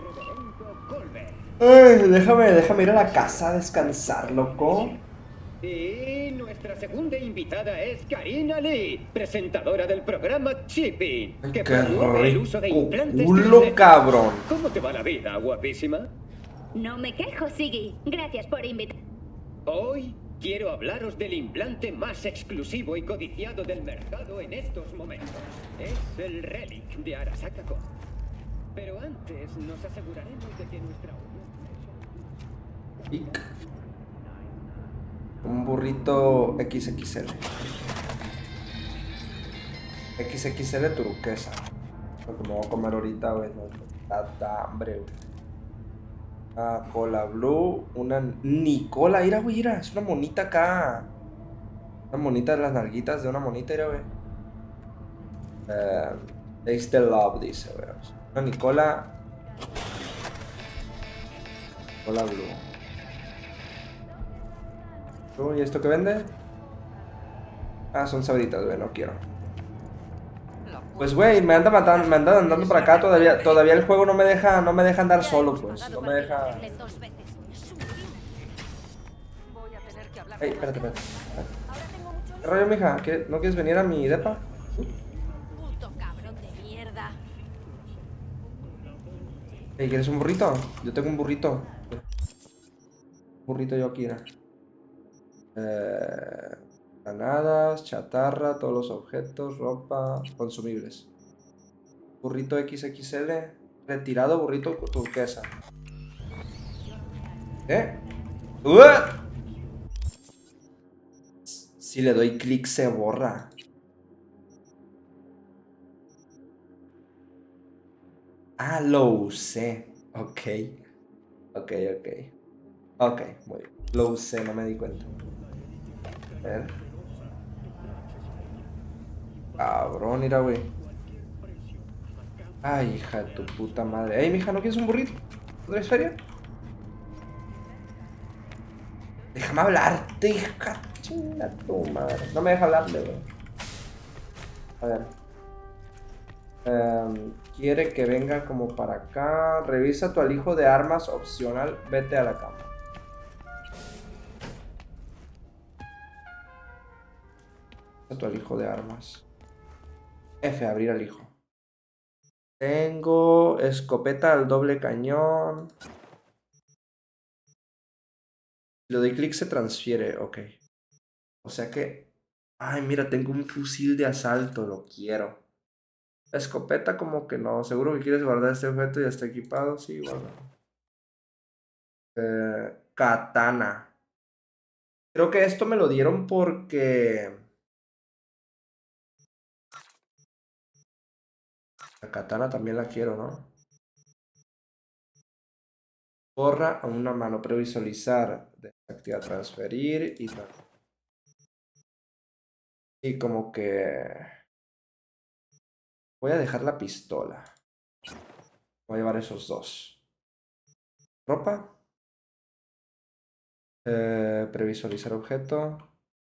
Ay, déjame ir a la casa a descansar, loco. Y nuestra segunda invitada es Karina Lee, presentadora del programa Chipping, que promueve el uso de implantes culo, cabrón. ¿Cómo te va la vida, guapísima? No me quejo, Siggy. Gracias por invitar. Hoy quiero hablaros del implante más exclusivo y codiciado del mercado en estos momentos. Es el Relic de Arasaka Con. Pero antes nos aseguraremos de que nuestra unión... Un burrito XXL. XXL turquesa. Lo que me voy a comer ahorita, güey. Da hambre, güey. Cola Blue, una Nicola, mira, güey, mira, es una monita acá. Una monita de las nalguitas de una monita, mira, güey. Taste the Love, dice, güey. Una Nicola. Cola Blue. ¿Y esto qué vende? Ah, son sabritas, güey, no quiero. Pues, güey, me anda matando, me anda andando por acá. Todavía el juego no me deja andar solo, pues. No me deja. Ey, espérate. ¿Qué rollo, mija? ¿No quieres venir a mi depa? Puto cabrón de mierda. Ey, ¿quieres un burrito? Yo tengo un burrito. Burrito yo aquí, ¿no? Granadas, chatarra, todos los objetos, ropa, consumibles. Burrito XXL, retirado, burrito turquesa. Si le doy clic se borra. Ah, lo usé. Ok, muy bien. Lo usé, no me di cuenta. A ver. Cabrón, mira, güey. Ay, hija de tu puta madre. Ey, mija, ¿no quieres un burrito? ¿No eres feria? Déjame hablarte, hija. Chinga tu madre. No me deja hablarle, güey. A ver. Quiere que venga como para acá. Revisa tu alijo de armas opcional. Vete a la cama. Tu alijo de armas. F, abrir alijo. Tengo escopeta al doble cañón. Si le doy clic se transfiere, ok. O sea que... Ay, mira, tengo un fusil de asalto, lo quiero. La escopeta como que no. Seguro que quieres guardar este objeto y ya está equipado. Sí, guarda. Katana. Creo que esto me lo dieron porque... La katana también la quiero, ¿no? Borra a una mano, previsualizar, desactivar, transferir y tal. Y como que... Voy a dejar la pistola. Voy a llevar esos dos. Ropa. Previsualizar objeto.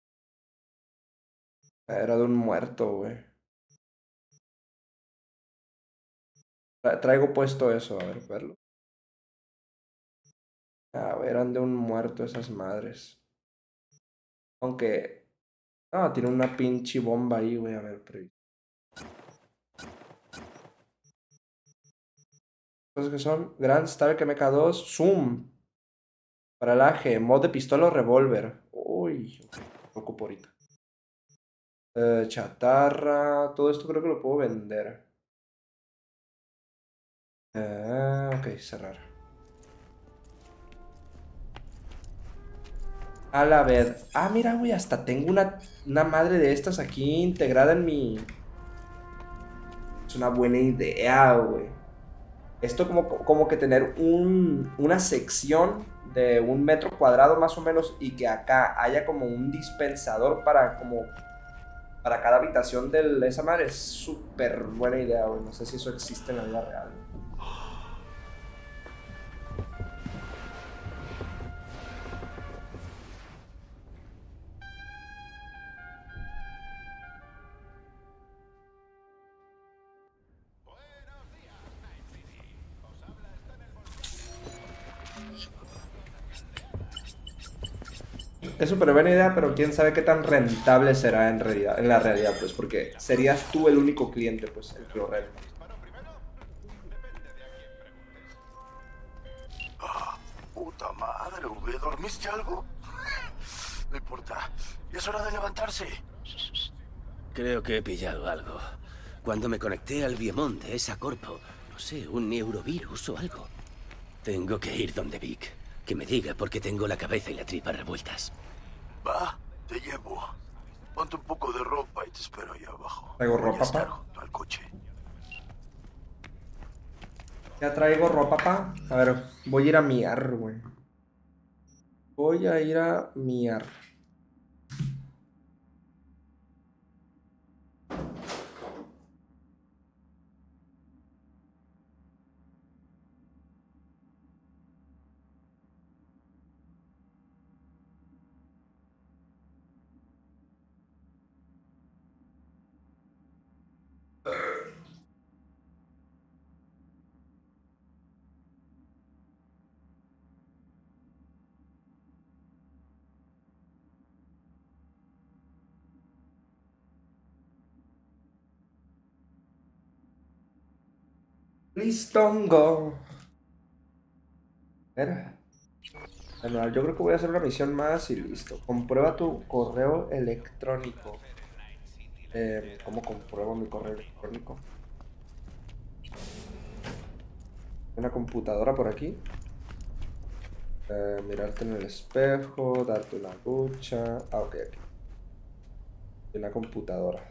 Era de un muerto, güey. Traigo puesto eso, a ver, verlo. A ver, eran de un muerto esas madres. Aunque... Ah, tiene una pinche bomba ahí, güey. A ver, cosas que son Grand Stark MK2, Zoom. Para el AG, mod de pistola o revólver. Uy, lo ocupo ahorita. Chatarra, todo esto creo que lo puedo vender. Ok, cerrar. A la vez. Ah, mira, güey, hasta tengo una madre de estas aquí integrada en mi... Es una buena idea, güey. Esto como que tener una sección de 1 metro cuadrado más o menos y que acá haya como un dispensador para cada habitación de esa madre es súper buena idea, güey. No sé si eso existe en la vida real. Es súper buena idea, pero quién sabe qué tan rentable será en la realidad, pues, porque serías tú el único cliente, pues, el que lo renta. Puta madre, ¿V? ¿Dormiste algo? No importa, ya es hora de levantarse. Creo que he pillado algo. Cuando me conecté al Biemon de esa corpo, no sé, un neurovirus o algo. Tengo que ir donde Vic. Que me diga por qué tengo la cabeza y la tripa revueltas. Va, te llevo. Ponte un poco de ropa y te espero ahí abajo. ¿Traigo ropa, pa? Al coche. Ya traigo ropa, pa. A ver, voy a ir a miar, güey. Voy a ir a miar. Listongo. Espera. Bueno, yo creo que voy a hacer una misión más y listo. Comprueba tu correo electrónico. ¿Cómo compruebo mi correo electrónico? Una computadora por aquí. Mirarte en el espejo, darte una ducha. Ah, ok, aquí. Una computadora.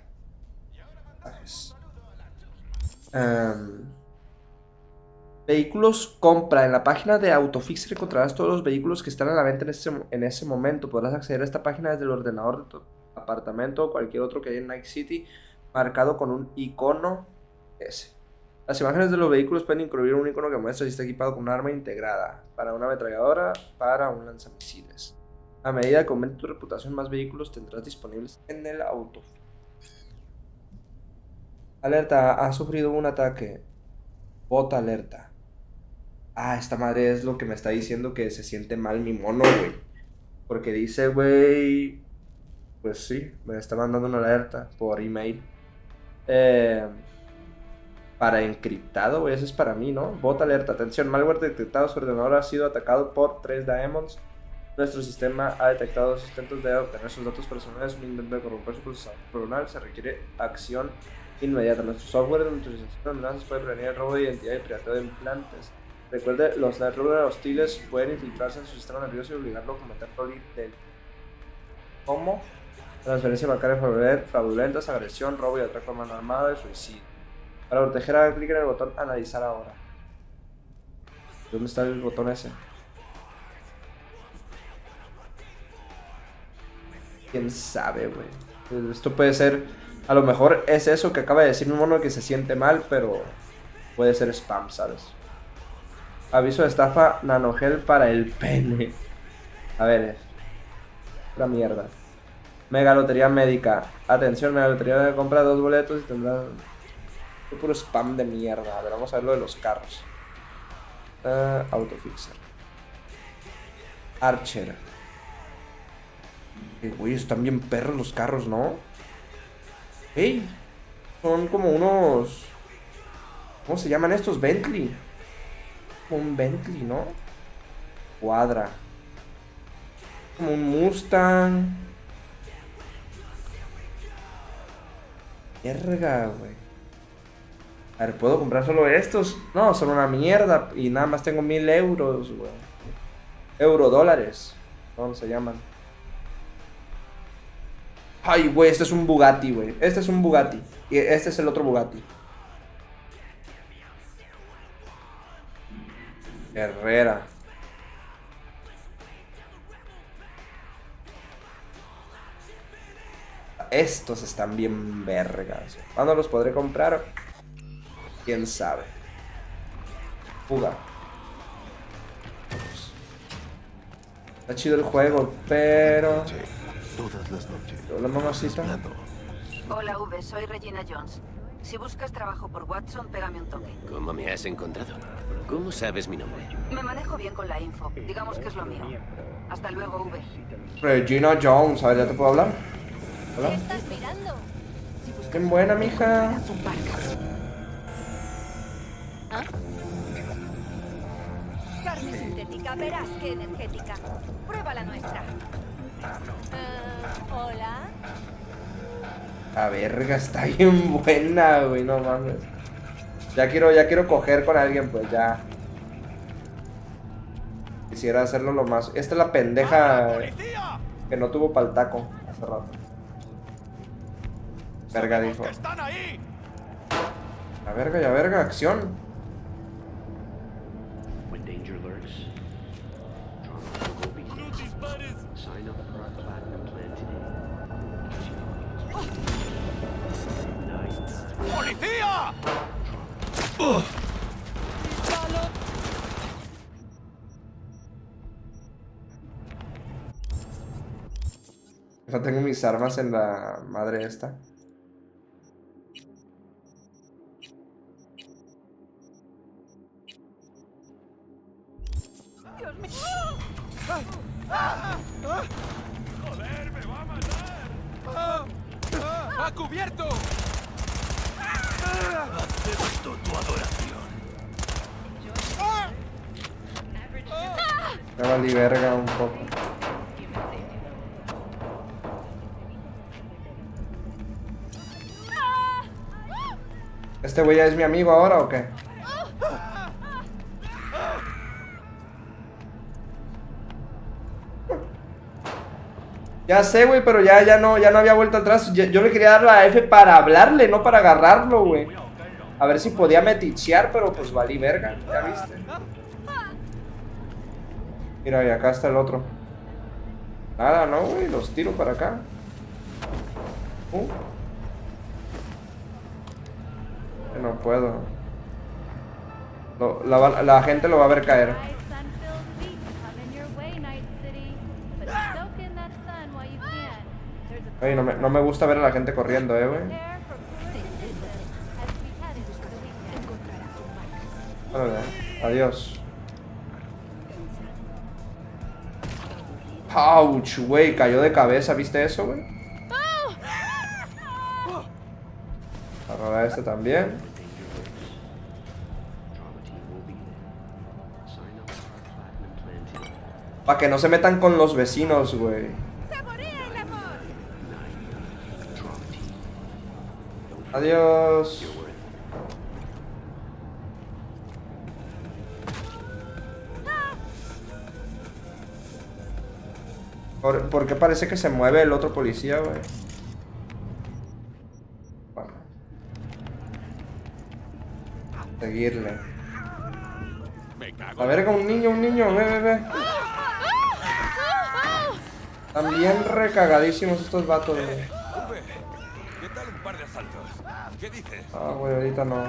Vehículos compra. En la página de Autofixer encontrarás todos los vehículos que están a la venta en ese momento. Podrás acceder a esta página desde el ordenador de tu apartamento o cualquier otro que haya en Night City, marcado con un icono S. Las imágenes de los vehículos pueden incluir un icono que muestra si está equipado con un arma integrada, para una ametralladora, para un lanzamisiles. A medida que aumente tu reputación, más vehículos tendrás disponibles en el Autofixer. Alerta, ha sufrido un ataque. Bot alerta. Ah, esta madre es lo que me está diciendo que se siente mal mi mono, güey. Porque dice, güey... Pues sí, me está mandando una alerta por email. Para encriptado, güey, eso es para mí, ¿no? Bot alerta, atención, malware detectado, su ordenador ha sido atacado por 3 Diamonds. Nuestro sistema ha detectado 2 intentos de obtener sus datos personales, un intento de corromper su procesador neuronal, se requiere acción inmediata. Nuestro software de neutralización de amenazas puede prevenir el robo de identidad y pirateo de implantes. Recuerde, los netrunners hostiles pueden infiltrarse en su sistema nervioso y obligarlo a cometer delito. ¿Cómo? Transferencia bancaria fraudulentas, agresión, robo y atraco a mano armada y suicidio. Para proteger, haga clic en el botón analizar ahora. ¿Dónde está el botón ese? ¿Quién sabe, güey? Esto puede ser... A lo mejor es eso que acaba de decir mi mono, que se siente mal, pero puede ser spam, ¿sabes? Aviso de estafa, nanogel para el pene. A ver, la mierda. Mega lotería médica. Atención, mega lotería de compra 2 boletos y tendrá puro spam de mierda. A ver, vamos a ver lo de los carros. Autofixer. Archer. Güey, están bien perros los carros, ¿no? Hey, son como unos... ¿Cómo se llaman estos? Bentley. Como un Bentley, ¿no? Cuadra. Como un Mustang. Verga, güey. A ver, ¿puedo comprar solo estos? No, son una mierda. Y nada más tengo 1000 euros, güey. Eurodólares. ¿Cómo se llaman? Ay, güey, este es un Bugatti, güey. Este es un Bugatti. Y este es el otro Bugatti. Herrera. Estos están bien vergas. ¿Cuándo los podré comprar? Quién sabe. Fuga. Está chido el juego, pero... Todas las noches. Hola, mamacita. Hola, V, soy Regina Jones. Si buscas trabajo por Watson, pégame un toque. ¿Cómo me has encontrado? ¿Cómo sabes mi nombre? Me manejo bien con la info. Digamos que es lo mío. Hasta luego, V. Regina Jones, a ver, ¿ya te puedo hablar? Hola. ¿Qué estás mirando? Bien buena, mija. ¿Ah? Carne sintética, verás qué energética. Prueba la nuestra. Hola. La verga está bien buena, güey, no mames. Ya quiero coger con alguien, pues ya. Quisiera hacerlo lo más... Esta es la pendeja que no tuvo pa'l taco hace rato. Verga, dijo. La verga, ya verga, acción. ¡Policía! Ya tengo mis armas en la madre esta. ¡Dios mío! ¡Joder, me va a matar! ¡A cubierto! ¡Acepto tu adoración! Me valí verga un poco. ¿Este güey ya es mi amigo ahora o qué? Ya sé, güey, pero ya no había vuelta atrás. Yo le quería dar la F para hablarle, no para agarrarlo, güey. A ver si podía metichear, pero pues valí verga, ya viste. Mira, y acá está el otro. Nada, no, güey, los tiro para acá. No puedo. La gente lo va a ver caer. Ay, no me gusta ver a la gente corriendo, güey. Vale, adiós. Ouch, güey, cayó de cabeza, ¿viste eso, güey? Agarrar a este también. Para que no se metan con los vecinos, güey. Adiós. ¿Por qué parece que se mueve el otro policía, güey? Bueno. Seguirle. A verga, un niño, ve. Están bien recagadísimos estos vatos, güey. ¿Qué tal un par de asaltos? ¿Qué dices? Ah, güey, ahorita no.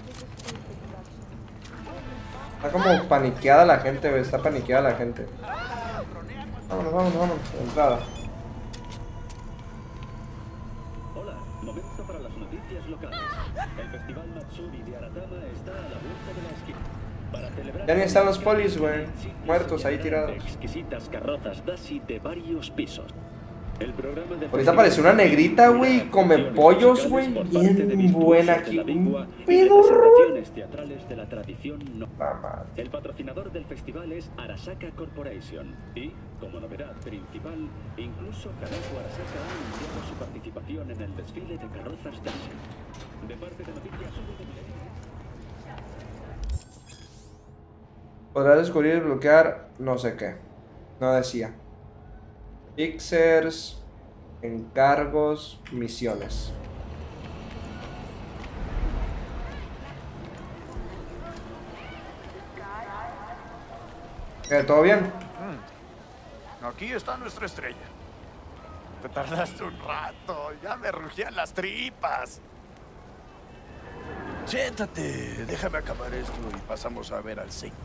Está como paniqueada la gente, güey. Está paniqueada la gente. Vámonos. Entrada. Hola, momento para las noticias locales. El Festival Matsuri de Aratama está a la vuelta de la esquina. Para celebrar... Ya ni están los polis, güey. Muertos ahí tirados. Exquisitas carrozas Dashi de varios pisos. El programa de ahorita apareció una negrita, güey, come pollos, güey, bien buena aquí. Presentaciones teatrales de la tradición no. El patrocinador del festival es Arasaka Corporation y, como novedad principal, incluso Kaneko Arasaka ha anunciado su participación en el desfile de carrozas Dashi. De parte de Noticias podrá descubrir y bloquear no sé qué. No decía. Fixers, encargos, misiones. ¿Todo bien? Aquí está nuestra estrella. Te tardaste un rato, ya me rugían las tripas. Siéntate, déjame acabar esto y pasamos a ver al señor.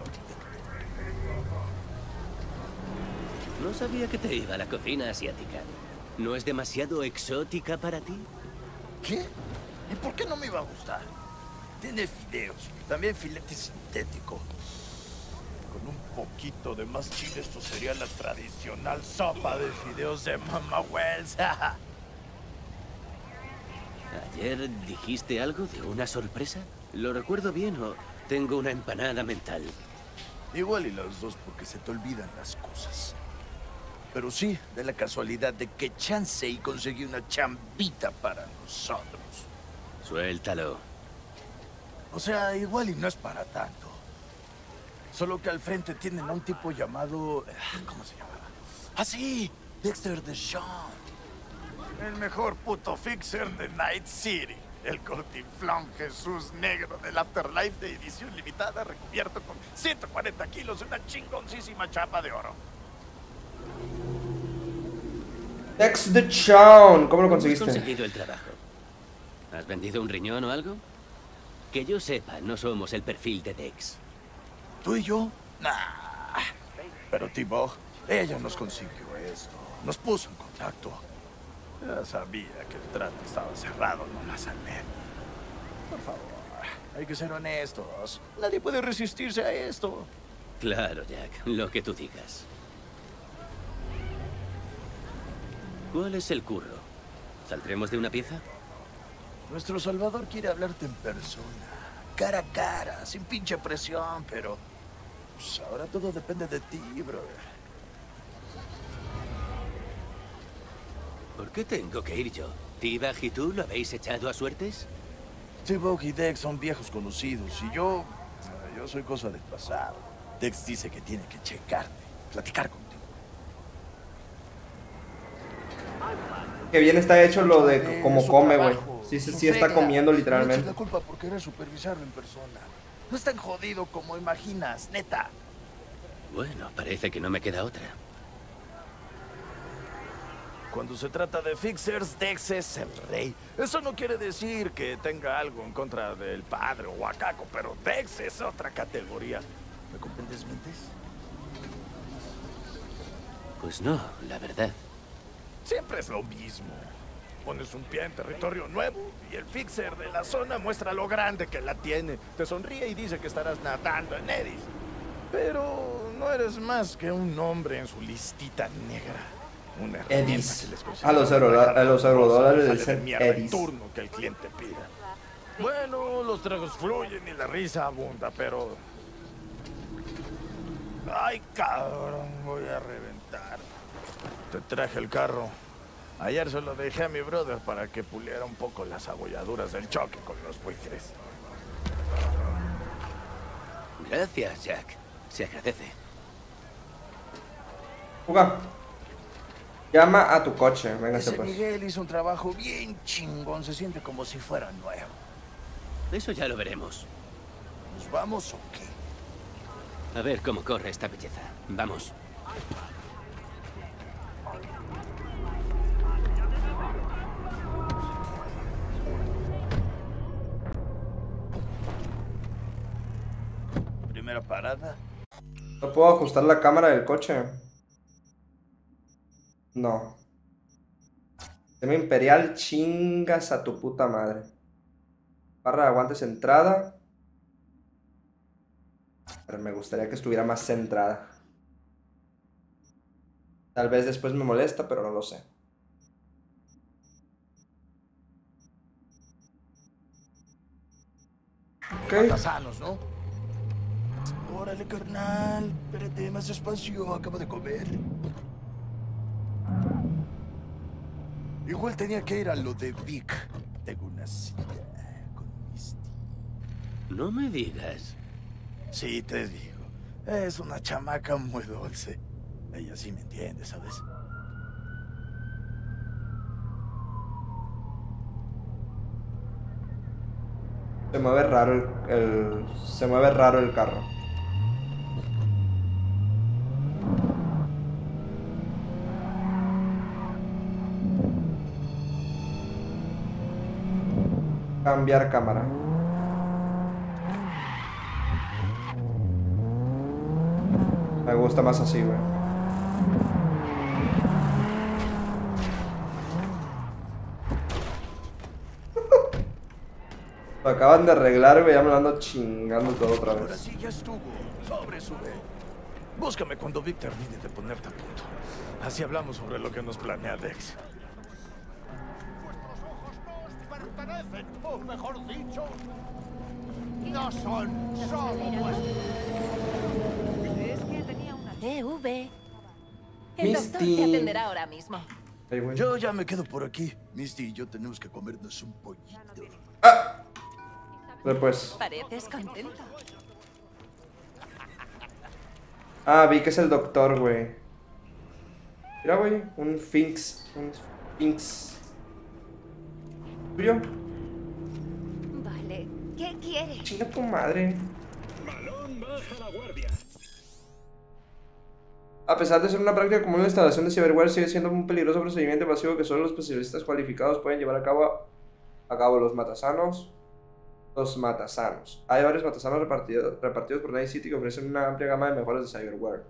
No sabía que te iba a la cocina asiática. ¿No es demasiado exótica para ti? ¿Qué? ¿Y por qué no me iba a gustar? Tiene fideos, también filete sintético. Con un poquito de más chile, esto sería la tradicional sopa de fideos de Mama Wells. ¿Ayer dijiste algo de una sorpresa? ¿Lo recuerdo bien o tengo una empanada mental? Igual y las dos porque se te olvidan las cosas. Pero sí, de la casualidad de que chance y conseguí una chambita para nosotros. Suéltalo. O sea, igual y no es para tanto. Solo que al frente tienen a un tipo llamado... ¿Cómo se llamaba? ¡Ah, sí! Dexter DeShawn. El mejor puto fixer de Night City. El cortiflón Jesús negro del Afterlife de edición limitada recubierto con 140 kilos de una chingoncísima chapa de oro. Dex DeShawn, ¿cómo lo conseguiste? ¿Has conseguido el trabajo? ¿Has vendido un riñón o algo? Que yo sepa, no somos el perfil de Dex. ¿Tú y yo? Nah. Pero T-Bog, ella nos consiguió esto. Nos puso en contacto. Ya sabía que el trato estaba cerrado, no la salvé. Por favor, hay que ser honestos. Nadie puede resistirse a esto. Claro, Jack, lo que tú digas. ¿Cuál es el curro? ¿Saldremos de una pieza? Nuestro Salvador quiere hablarte en persona. Cara a cara, sin pinche presión, pero... Pues ahora todo depende de ti, brother. ¿Por qué tengo que ir yo? ¿T-Bag y tú lo habéis echado a suertes? T-Bag y Dex son viejos conocidos y yo soy cosa del pasado. Dex dice que tiene que checarte, platicar contigo. Qué bien está hecho lo de cómo come, güey. Sí está comiendo literalmente. No la culpa por querer supervisarlo en persona. No es tan jodido como imaginas, neta. Bueno, parece que no me queda otra. Cuando se trata de fixers, Dex es el rey. Eso no quiere decir que tenga algo en contra del padre o Wakako, pero Dex es otra categoría. ¿Me comprendes, Mentes? Pues no, la verdad. Siempre es lo mismo. Pones un pie en territorio nuevo y el fixer de la zona muestra lo grande que la tiene. Te sonríe y dice que estarás nadando en Edis. Pero no eres más que un nombre en su listita negra. Una Edis. A los eurodólares dicen Edis. Turno que el cliente pida. Bueno, los tragos fluyen y la risa abunda, pero... Ay, cabrón, voy a reventar. Te traje el carro. Ayer se lo dejé a mi brother para que puliera un poco las abolladuras del choque con los buitres. Gracias, Jack. Se agradece. Juga. Llama a tu coche. Véngase, pues. Miguel hizo un trabajo bien chingón. Se siente como si fuera nuevo. Eso ya lo veremos. ¿Nos vamos o qué? A ver cómo corre esta belleza. Vamos. Primera parada. No puedo ajustar la cámara del coche. No. Tema imperial, chingas a tu puta madre. Barra de aguante centrada. Pero me gustaría que estuviera más centrada. Tal vez después me molesta, pero no lo sé. Okay. Sanos, ¿no? Órale, carnal. Espérate, más despacio. Acabo de comer. Igual tenía que ir a lo de Vic. Tengo una cita con Misty. No me digas. Sí, te digo. Es una chamaca muy dulce. Ella sí me entiende, ¿sabes? Se mueve raro se mueve raro el carro. Cambiar cámara. Me gusta más así, güey. Lo acaban de arreglar, güey. Ya me lo ando chingando todo otra vez. Ahora sí, ya estuvo. Sube. Búscame cuando Vic termine de ponerte a punto. Así hablamos sobre lo que nos planea Dex. O mejor dicho, no son vuestros. ¿Crees que tenía una EV? El Misty. doctor te atenderá ahora mismo. Hey, yo ya me quedo por aquí. Misty y yo tenemos que comernos un pollito. ¡Ah! Después. Pareces contento. Ah, vi que es el doctor, güey. Mira, güey, un Sphinx. ¿Tuyo? Vale, ¿qué quieres? Chinga tu madre. Balón baja la guardia. A pesar de ser una práctica común, la instalación de cyberware sigue siendo un peligroso procedimiento pasivo que solo los especialistas cualificados pueden llevar a cabo los matasanos. Hay varios matasanos repartidos por Night City que ofrecen una amplia gama de mejoras de cyberware.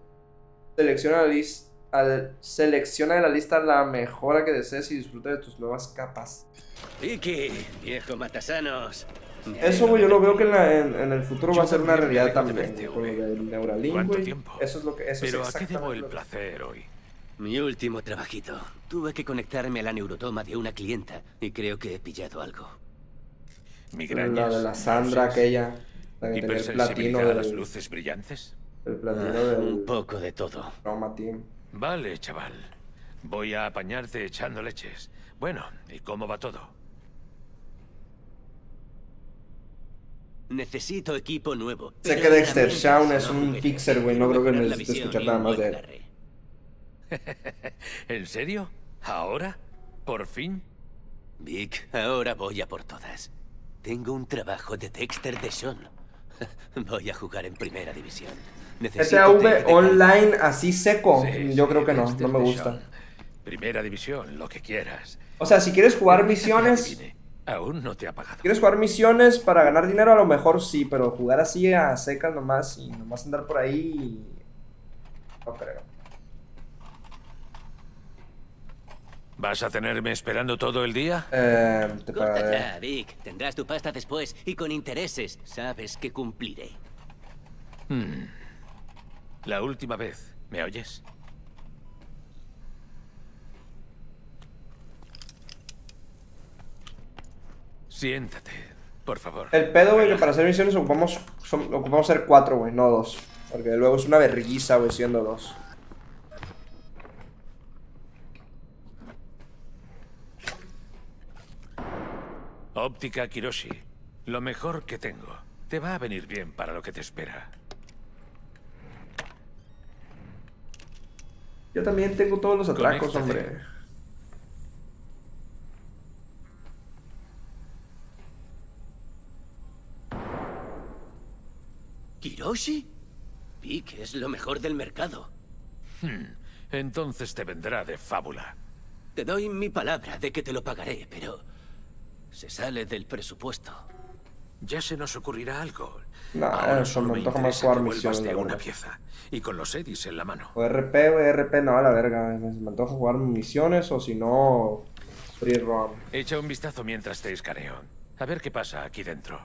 Selecciona de la lista la mejora que desees y disfruta de tus nuevas capas. Vicky, viejo matasanos. Eso, güey, yo lo veo que en el futuro va a ser una realidad también. Con lo del Neuralink, güey. Eso es lo que... Pero ¿a qué debo el placer hoy? Mi último trabajito. Tuve que conectarme a la neurotoma de una clienta y creo que he pillado algo. Migrañas. La de la Sandra aquella. La que tenía el platino de las luces brillantes. El platino del... Un poco de todo. Roma Team. Vale, chaval. Voy a apañarte echando leches. Bueno, ¿y cómo va todo? Necesito equipo nuevo. Sé que Dexter Shaun es un fixer, güey. No creo que necesite escuchar nada más de él. ¿En serio? ¿Ahora? ¿Por fin? Vic, ahora voy a por todas. Tengo un trabajo de Dexter Deshawn. Voy a jugar en primera división. PTV online así seco. Sí, yo creo que no me gusta. Primera división, lo que quieras. O sea, si quieres jugar misiones... Aún no te ha pagado. ¿Quieres jugar misiones para ganar dinero? A lo mejor sí, pero jugar así a secas nomás y nomás andar por ahí... No creo. ¿Vas a tenerme esperando todo el día? Te corta ya, Vic. Tendrás tu pasta después y con intereses. Sabes que cumpliré. La última vez, ¿me oyes? Siéntate, por favor. El pedo, güey, que para hacer misiones ocupamos ser 4, güey, no 2. Porque luego es una vergüenza, güey, siendo 2. Óptica Kiroshi. Lo mejor que tengo. Te va a venir bien para lo que te espera. Yo también tengo todos los atracos, hombre. ¿Kiroshi? Vic es lo mejor del mercado. Entonces te vendrá de fábula. Te doy mi palabra de que te lo pagaré, pero... se sale del presupuesto. Ya se nos ocurrirá algo. No, eso me antoja más jugar misiones. Una pieza. Y con los edis en la mano. O RP, güey, RP no, a la verga. Me antoja jugar misiones o si no... free roam. Echa un vistazo mientras te escaneo. A ver qué pasa aquí dentro.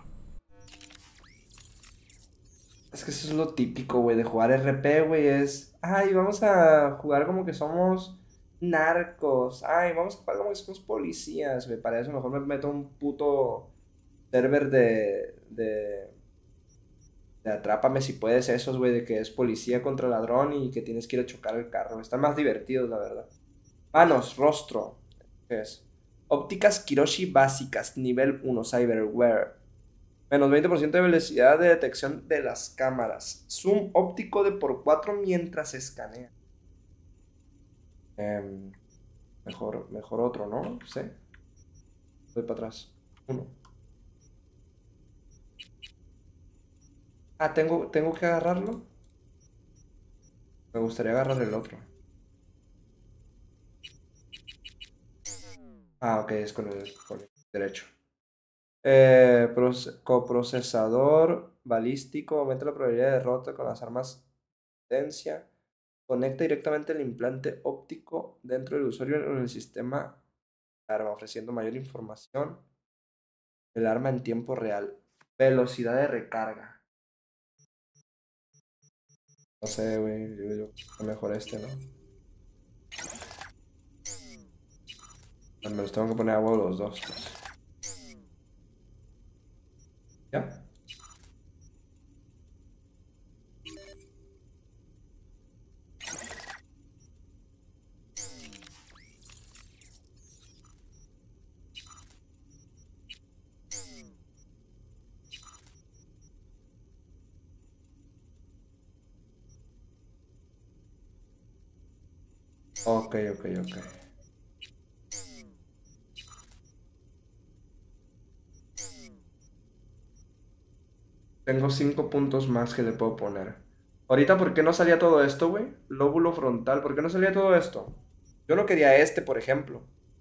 Es que eso es lo típico, güey, de jugar RP, güey, es... Ay, vamos a jugar como que somos narcos. Ay, vamos a jugar como que somos policías, güey. Para eso mejor me meto un puto server de atrápame si puedes esos, güey, de que es policía contra ladrón y que tienes que ir a chocar el carro. Están más divertidos, la verdad. Manos, rostro. ¿Qué es? Ópticas Kiroshi básicas, nivel 1, Cyberware. Menos 20% de velocidad de detección de las cámaras. Zoom óptico de por 4 mientras escanea. Mejor otro, ¿no? Sí. Voy para atrás. 1. Ah, ¿tengo que agarrarlo? Me gustaría agarrar el otro. Ah, ok, es con el derecho. Coprocesador balístico. Aumenta la probabilidad de derrota con las armas de potencia. Conecta directamente el implante óptico dentro del usuario en el sistema arma, ofreciendo mayor información del arma en tiempo real. Velocidad de recarga. No sé, güey. Yo mejor este, ¿no? Me los tengo que poner a huevo los dos. Pues. ¿Ya? Ok. Tengo 5 puntos más que le puedo poner. Ahorita, ¿por qué no salía todo esto, güey? Lóbulo frontal, ¿por qué no salía todo esto? Yo no quería este, por ejemplo.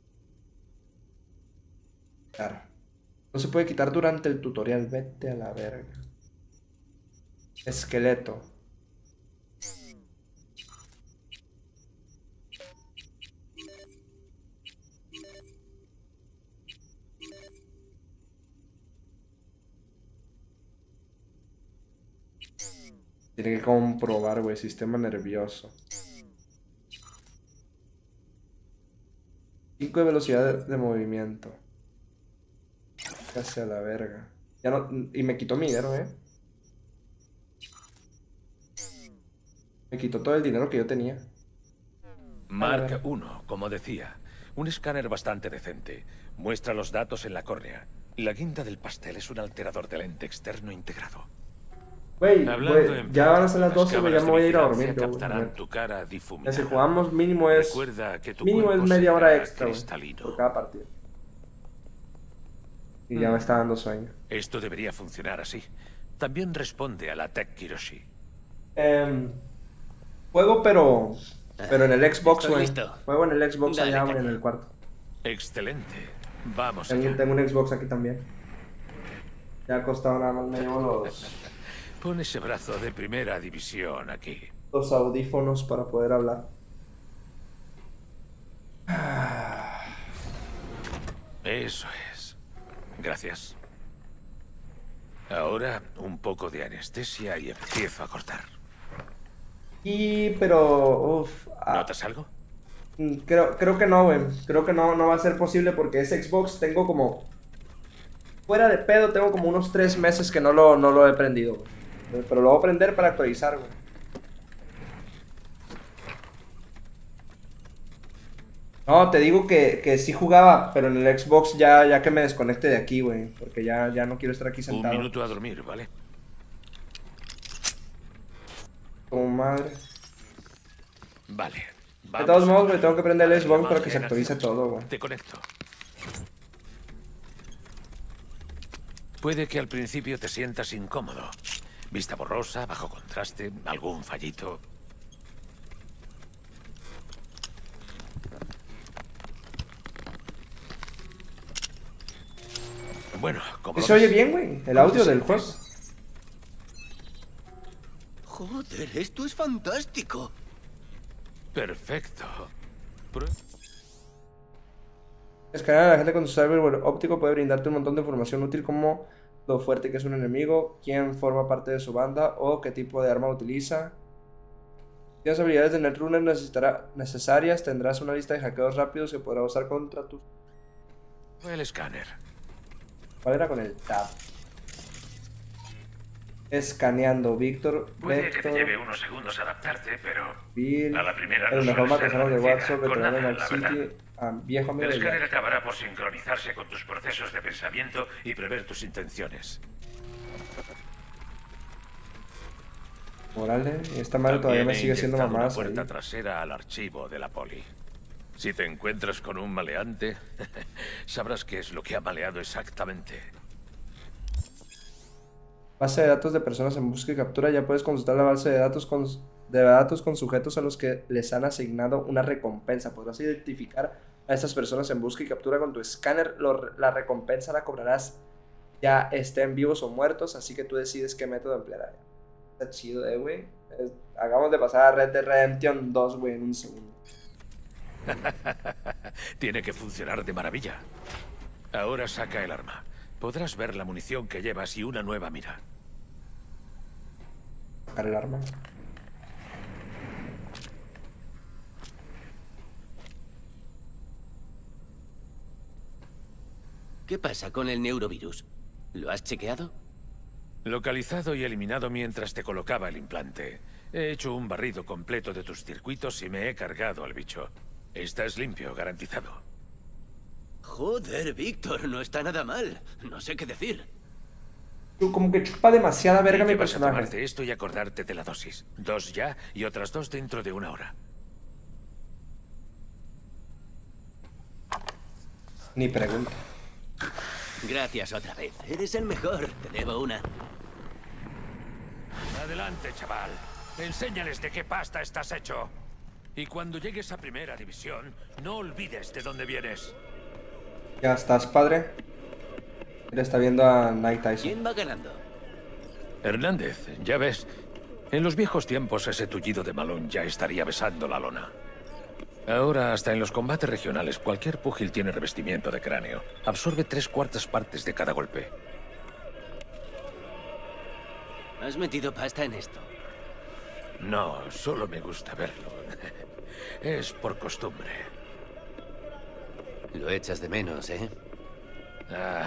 Claro. No se puede quitar durante el tutorial. Vete a la verga. Esqueleto. Tiene que comprobar, güey, sistema nervioso. 5 de velocidad de movimiento. Casi a la verga. Ya no, y me quitó mi dinero, Me quitó todo el dinero que yo tenía. Mark 1, como decía. Un escáner bastante decente. Muestra los datos en la córnea. La guinda del pastel es un alterador de lente externo integrado. Güey, ya van a ser las 12, ya me voy a ir a dormir. Tu cara difuminada. Si jugamos mínimo es media hora extra, güey, por cada partido. Y ya me está dando sueño. Esto debería funcionar así. También responde a la Tech Kiroshi. Juego, pero en el Xbox, güey. Juego en el Xbox allá, güey, en el cuarto. Excelente. Vamos. Tengo un Xbox aquí también. Ya ha costado nada más, me llevo Pon ese brazo de primera división aquí. Los audífonos para poder hablar. Eso es. Gracias. Ahora un poco de anestesia y empiezo a cortar. Pero... ¿Notas algo? Creo que no, güey. Creo que no va a ser posible porque ese Xbox tengo como... Fuera de pedo, tengo como unos 3 meses que no lo he prendido, güey. Pero lo voy a prender para actualizar, güey. No, te digo que sí jugaba, pero en el Xbox ya que me desconecte de aquí, güey. Porque ya no quiero estar aquí sentado. 1 minuto a dormir, ¿vale? Como madre. Vale. De todos modos, güey, tengo que prender el Xbox para que se actualice todo, güey. Te conecto. Puede que al principio te sientas incómodo. Vista borrosa, bajo contraste, algún fallito. Bueno, como se oye bien, güey, el audio del juego. Joder, esto es fantástico. Perfecto. Escanear a la gente con su cyber óptico puede brindarte un montón de información útil como lo fuerte que es un enemigo, quién forma parte de su banda o qué tipo de arma utiliza. Si tienes habilidades de Netrunner necesarias, tendrás una lista de hackeos rápidos que podrás usar contra tus... El escáner. ¿Cuál era con el tab? Escaneando, Víctor. Puede que te lleve unos segundos adaptarte, pero Bill, a la primera el mejor matazano de WhatsApp que nada, en el City. Viejo amigo. El escáner acabará por sincronizarse con tus procesos de pensamiento y prever tus intenciones. Órale, esta madre todavía me sigue siendo mamá. Una puerta trasera al archivo de la poli. Si te encuentras con un maleante, sabrás qué es lo que ha maleado exactamente. Base de datos de personas en búsqueda y captura. Ya puedes consultar la base de datos con sujetos a los que les han asignado una recompensa. Podrás identificar a estas personas en búsqueda y captura con tu escáner. La recompensa la cobrarás ya estén vivos o muertos, así que tú decides qué método emplear. Está chido, güey. Hagamos de pasar a Red Dead Redemption 2, güey, en un segundo. Tiene que funcionar de maravilla. Ahora saca el arma. Podrás ver la munición que llevas y una nueva mira. Sacar el arma. ¿Qué pasa con el neurovirus? ¿Lo has chequeado? Localizado y eliminado mientras te colocaba el implante. He hecho un barrido completo de tus circuitos y me he cargado al bicho. Estás limpio, garantizado. Joder, Víctor, no está nada mal. No sé qué decir. Tú como que chupa demasiada verga mi vas personaje. A tomarte esto y acordarte de la dosis. 2 ya y otras 2 dentro de 1 hora. Ni pregunta. Gracias otra vez. Eres el mejor. Te debo una. Adelante, chaval. Enséñales de qué pasta estás hecho. Y cuando llegues a primera división, no olvides de dónde vienes. Ya estás, padre. Él está viendo a Mike Tyson. ¿Quién va ganando? Hernández, ya ves. En los viejos tiempos ese tullido de Malone ya estaría besando la lona. Ahora, hasta en los combates regionales, cualquier púgil tiene revestimiento de cráneo. Absorbe 3/4 partes de cada golpe. ¿Has metido pasta en esto? No, solo me gusta verlo. Es por costumbre. Lo echas de menos, ¿eh? Ah.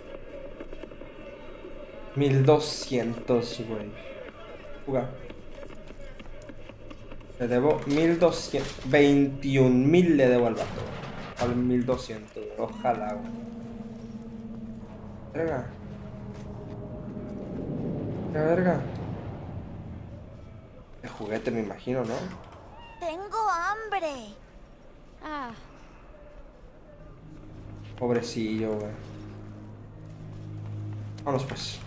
1200, güey. Juga. Le debo 1200. 21.000 le debo al vato. Al 1200. Ojalá, güey. Verga. ¿Qué verga? De juguete, me imagino, ¿no? Tengo hambre. Ah. Pobrecillo, güey. Vamos pues.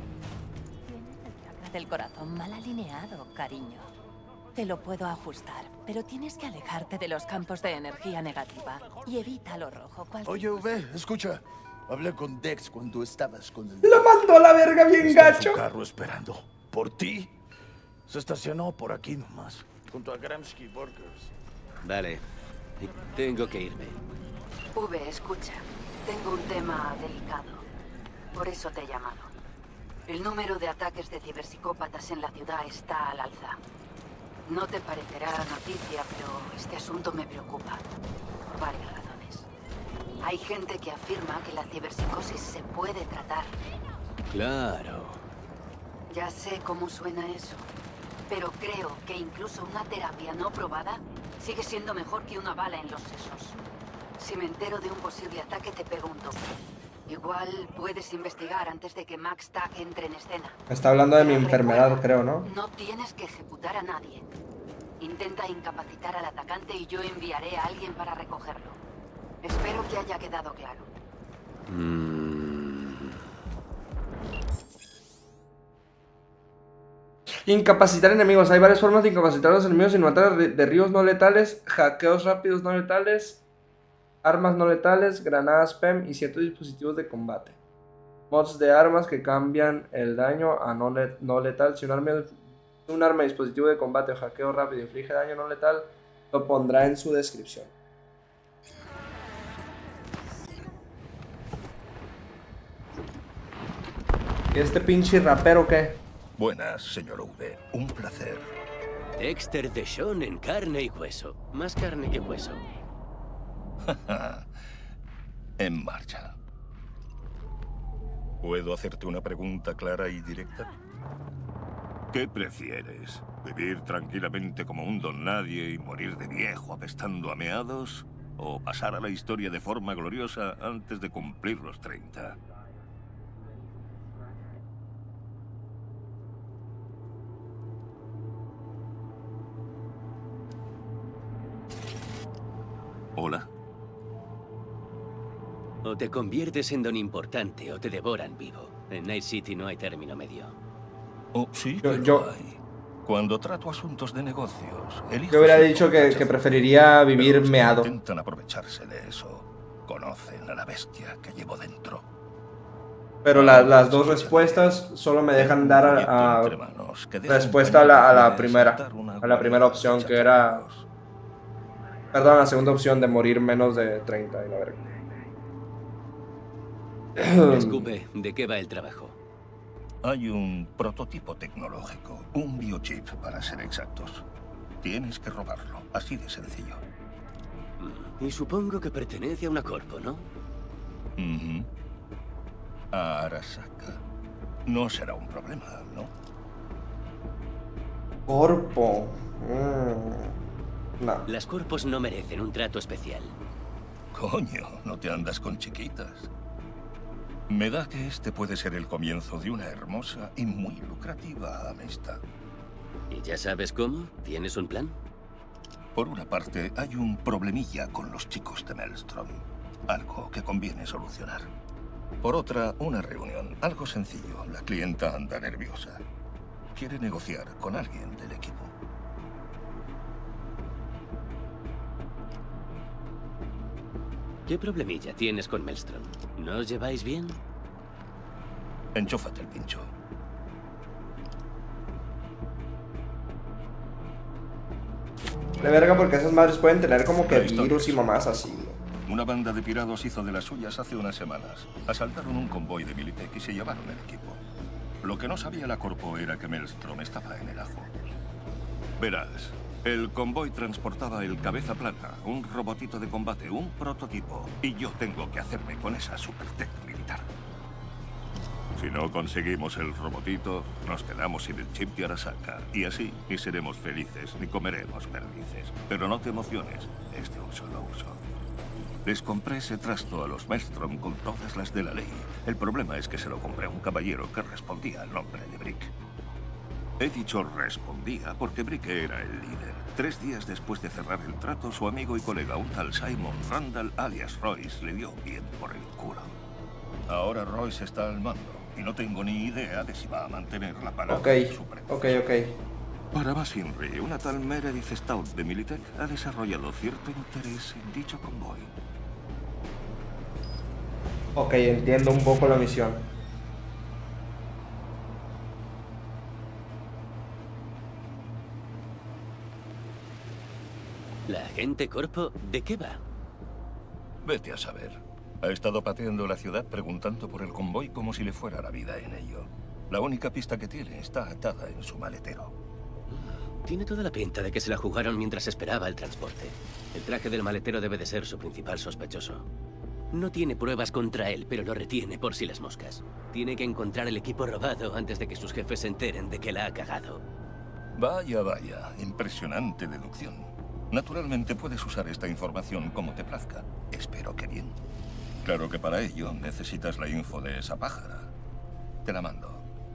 Del corazón mal alineado, cariño. Te lo puedo ajustar, pero tienes que alejarte de los campos de energía negativa y evita lo rojo. Oye, V, escucha. Hablé con Dex cuando estabas con el... Lo mandó a la verga bien Está en gacho. su carro esperando. ¿Por ti? Se estacionó por aquí nomás, junto a Gramsci Burgers. Vale. Tengo que irme. V, escucha. Tengo un tema delicado. Por eso te he llamado. El número de ataques de ciberpsicópatas en la ciudad está al alza. No te parecerá noticia, pero este asunto me preocupa. Por varias razones. Hay gente que afirma que la ciberpsicosis se puede tratar. Claro. Ya sé cómo suena eso. Pero creo que incluso una terapia no probada sigue siendo mejor que una bala en los sesos. Si me entero de un posible ataque, te pego un toque. Igual puedes investigar antes de que Max Tack entre en escena. Está hablando de mi enfermedad, creo, ¿no? No tienes que ejecutar a nadie. Intenta incapacitar al atacante y yo enviaré a alguien para recogerlo. Espero que haya quedado claro. Incapacitar enemigos. Hay varias formas de incapacitar a los enemigos sin matar derribos no letales, hackeos rápidos no letales, armas no letales, granadas PEM y ciertos dispositivos de combate. Mods de armas que cambian el daño a no letal. Si un arma, dispositivo de combate o hackeo rápido inflige daño no letal, lo pondrá en su descripción. ¿Y este pinche rapero qué? Buenas, señor V. Un placer. Dexter Deshawn en carne y hueso. Más carne que hueso. En marcha. ¿Puedo hacerte una pregunta clara y directa? ¿Qué prefieres? ¿Vivir tranquilamente como un don nadie y morir de viejo apestando a meados? ¿O pasar a la historia de forma gloriosa antes de cumplir los 30? ¿Hola? O te conviertes en don importante o te devoran vivo. En Night City no hay término medio. Oh, sí, yo hay. Cuando trato asuntos de negocios, yo hubiera dicho que preferiría vivir meado. Intentan aprovecharse de eso. Conocen a la bestia que llevo dentro. Pero las dos respuestas solo me dejan dar respuesta a la primera opción, que era... Perdón, la segunda opción de morir menos de 30 y la verga. Escupe, ¿de qué va el trabajo? Hay un prototipo tecnológico, un biochip para ser exactos. Tienes que robarlo, así de sencillo. Y supongo que pertenece a una corpo, ¿no? A Arasaka. No será un problema, ¿no? Corpo. No. Las corpos no merecen un trato especial. Coño, no te andas con chiquitas. Me da que este puede ser el comienzo de una hermosa y muy lucrativa amistad. ¿Y ya sabes cómo? ¿Tienes un plan? Por una parte, hay un problemilla con los chicos de Maelstrom. Algo que conviene solucionar. Por otra, una reunión. Algo sencillo. La clienta anda nerviosa. Quiere negociar con alguien del equipo. ¿Qué problemilla tienes con Maelstrom? ¿No os lleváis bien? Enchúfate el pincho. De verga, porque esas madres pueden tener como que virus y mamás así. Una banda de pirados hizo de las suyas hace unas semanas. Asaltaron un convoy de Militech y se llevaron el equipo. Lo que no sabía la Corpo era que Maelstrom estaba en el ajo. Verás, el convoy transportaba el cabeza plana, un robotito de combate, un prototipo. Y yo tengo que hacerme con esa supertech militar. Si no conseguimos el robotito, nos quedamos sin el chip de Arasaka. Y así ni seremos felices, ni comeremos perdices. Pero no te emociones, es de un solo uso. Les compré ese trasto a los Maelstrom con todas las de la ley. El problema es que se lo compré a un caballero que respondía al nombre de Brick. He dicho respondía porque Brick era el líder. 3 días después de cerrar el trato, su amigo y colega, un tal Simon Randall, alias Royce, le dio bien por el culo. Ahora Royce está al mando y no tengo ni idea de si va a mantener la palabra de su predecesor. Ok. Para más Inri, una tal Meredith Stout de Militech ha desarrollado cierto interés en dicho convoy. Ok, entiendo un poco la misión. ¿La agente Corpo de qué va? Vete a saber. Ha estado pateando la ciudad preguntando por el convoy como si le fuera la vida en ello. La única pista que tiene está atada en su maletero. Tiene toda la pinta de que se la jugaron mientras esperaba el transporte. El traje del maletero debe de ser su principal sospechoso. No tiene pruebas contra él, pero lo retiene por si las moscas. Tiene que encontrar el equipo robado antes de que sus jefes se enteren de que la ha cagado. Vaya, vaya. Impresionante deducción. Naturalmente puedes usar esta información como te plazca. Espero que bien. Claro que para ello necesitas la info de esa pájara. Te la mando.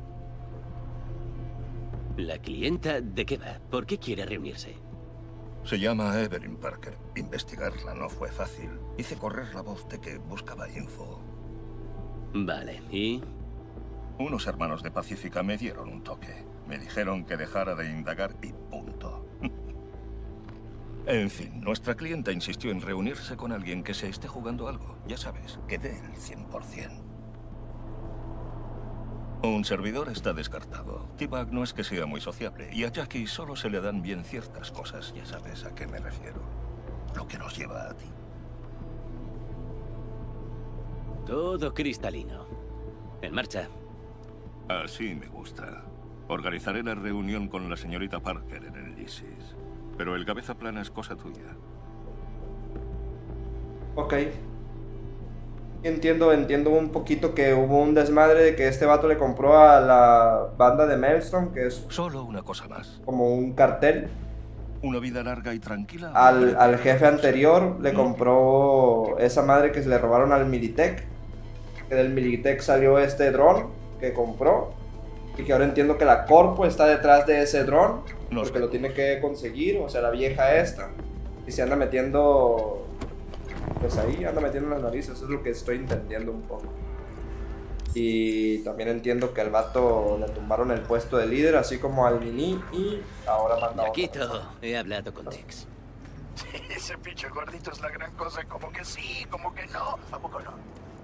¿La clienta de qué va? ¿Por qué quiere reunirse? Se llama Evelyn Parker. Investigarla no fue fácil. Hice correr la voz de que buscaba info. Vale, ¿y? Unos hermanos de Pacífica me dieron un toque. Me dijeron que dejara de indagar y punto. En fin, nuestra clienta insistió en reunirse con alguien que se esté jugando algo. Ya sabes, que dé el 100%. Un servidor está descartado. T-Bag no es que sea muy sociable, y a Jackie solo se le dan bien ciertas cosas. Ya sabes a qué me refiero. Lo que nos lleva a ti. Todo cristalino. En marcha. Así me gusta. Organizaré la reunión con la señorita Parker en el ISIS. Pero el cabeza plana es cosa tuya. Ok. Entiendo un poquito que hubo un desmadre de que este vato le compró a la banda de Maelstrom, que es... Solo una cosa más. Como un cartel. Una vida larga y tranquila. Al jefe anterior le compró esa madre que se le robaron al Militech. Que del Militech salió este dron que compró. Y que ahora entiendo que la Corpo está detrás de ese dron. Porque lo tiene que conseguir, o sea, la vieja esta. Y se anda metiendo... Pues ahí anda metiendo las narices, eso es lo que estoy entendiendo un poco. Y también entiendo que al vato le tumbaron el puesto de líder, así como al Mini, y ahora manda a Yaquito, he hablado con Dex. Sí, ese pinche gordito es la gran cosa, como que sí, como que no, ¿a poco no?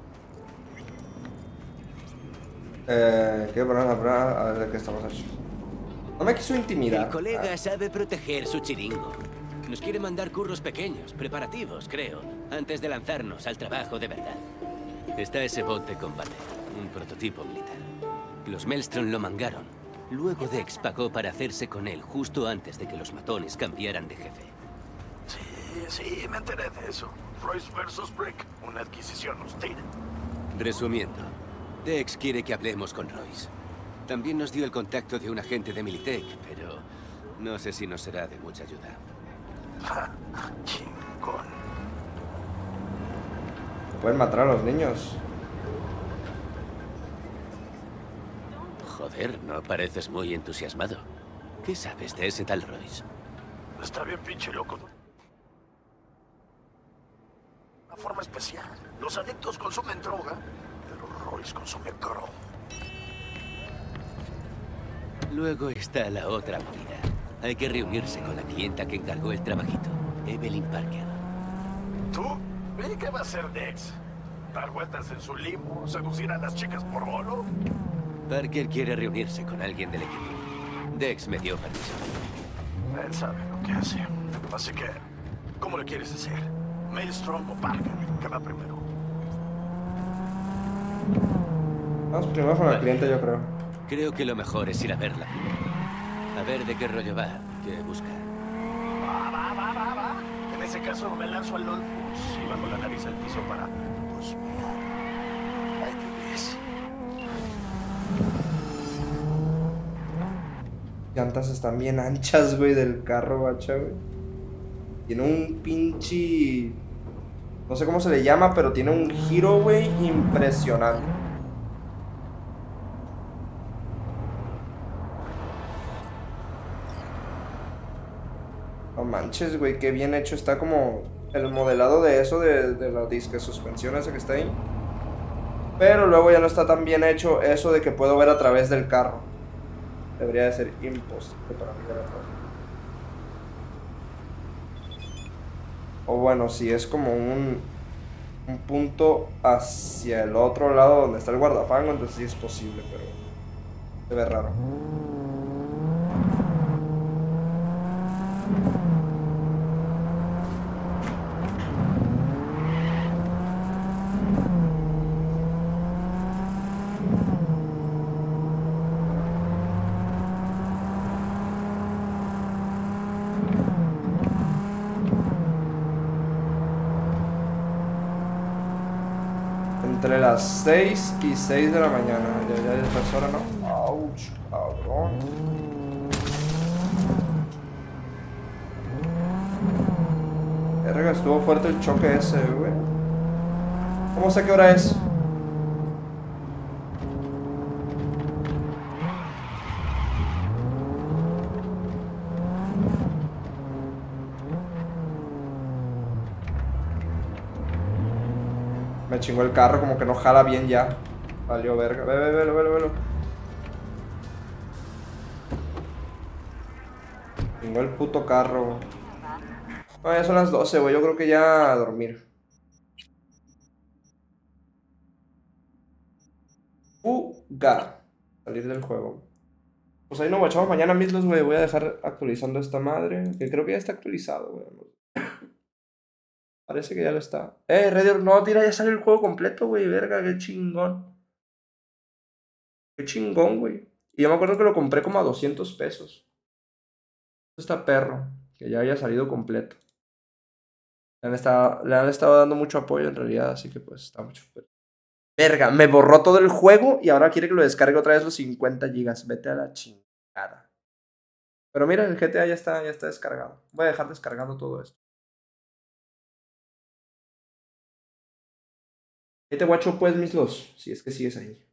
Quiero poner a ver de qué estamos hecho. No me quiso intimidar. El colega sabe proteger su chiringo. Nos quiere mandar curros pequeños, preparativos, creo, antes de lanzarnos al trabajo de verdad. Está ese bot de combate, un prototipo militar. Los Maelstrom lo mangaron. Luego Dex pagó para hacerse con él justo antes de que los matones cambiaran de jefe. Sí, me enteré de eso. Royce versus Brick, una adquisición hostil. Resumiendo, Dex quiere que hablemos con Royce. También nos dio el contacto de un agente de Militech, pero no sé si nos será de mucha ayuda. Chingón. Pueden matar a los niños. Joder, no pareces muy entusiasmado. ¿Qué sabes de ese tal Royce? Está bien pinche loco. Una forma especial. Los adictos consumen droga, pero Royce consume cromo. Luego está la otra movida. Hay que reunirse con la clienta que encargó el trabajito, Evelyn Parker. ¿Tú? ¿Y qué va a hacer Dex? ¿Dar vueltas en su limo? ¿Seducir a las chicas por oro? Parker quiere reunirse con alguien del equipo. Dex me dio permiso. Él sabe lo que hace. Así que, ¿cómo lo quieres hacer? ¿Maelstrom o Parker? ¿Qué va primero? Vamos primero con la cliente, yo creo. Creo que lo mejor es ir a verla primero. A ver de qué rollo va, qué busca. Va. En ese caso me lanzo al LOL y bajo la nariz al piso para husmear. Ahí te ves. llantas están bien anchas, güey, del carro, bacha, güey. Tiene un pinche... No sé cómo se le llama, pero tiene un giro, güey, impresionante. No manches, güey, qué bien hecho. Está como el modelado de eso, de la disque suspensión esa que está ahí. Pero luego ya no está tan bien hecho eso de que puedo ver a través del carro. Debería de ser imposible para mí ver a través. O bueno, si es como un punto hacia el otro lado donde está el guardafango, entonces sí es posible, pero se ve raro. Entre las 6 y 6 de la mañana. Ya es hora, ¿no? Ouch, cabrón. Verga, estuvo fuerte el choque ese, güey. ¿Cómo sé qué hora es? Me chingó el carro, como que no jala bien ya. Valió verga. Velo. Chingó el puto carro. No, ya son las 12, güey. Yo creo que ya a dormir. Salir del juego. Pues ahí nos guachamos mañana mismos, güey. Voy a dejar actualizando esta madre. Que creo que ya está actualizado, güey. Parece que ya lo está. Red, no, tira, ya sale el juego completo, güey. Verga, qué chingón. Qué chingón, güey. Y yo me acuerdo que lo compré como a 200 pesos. Esto está perro. Que ya haya salido completo. Le han estado dando mucho apoyo en realidad, así que pues está mucho. Verga, me borró todo el juego y ahora quiere que lo descargue otra vez los 50 gigas. Vete a la chingada. Pero mira, el GTA ya está descargado. Voy a dejar descargando todo esto. Ahí te guacho pues, mis los, si es que sigues ahí.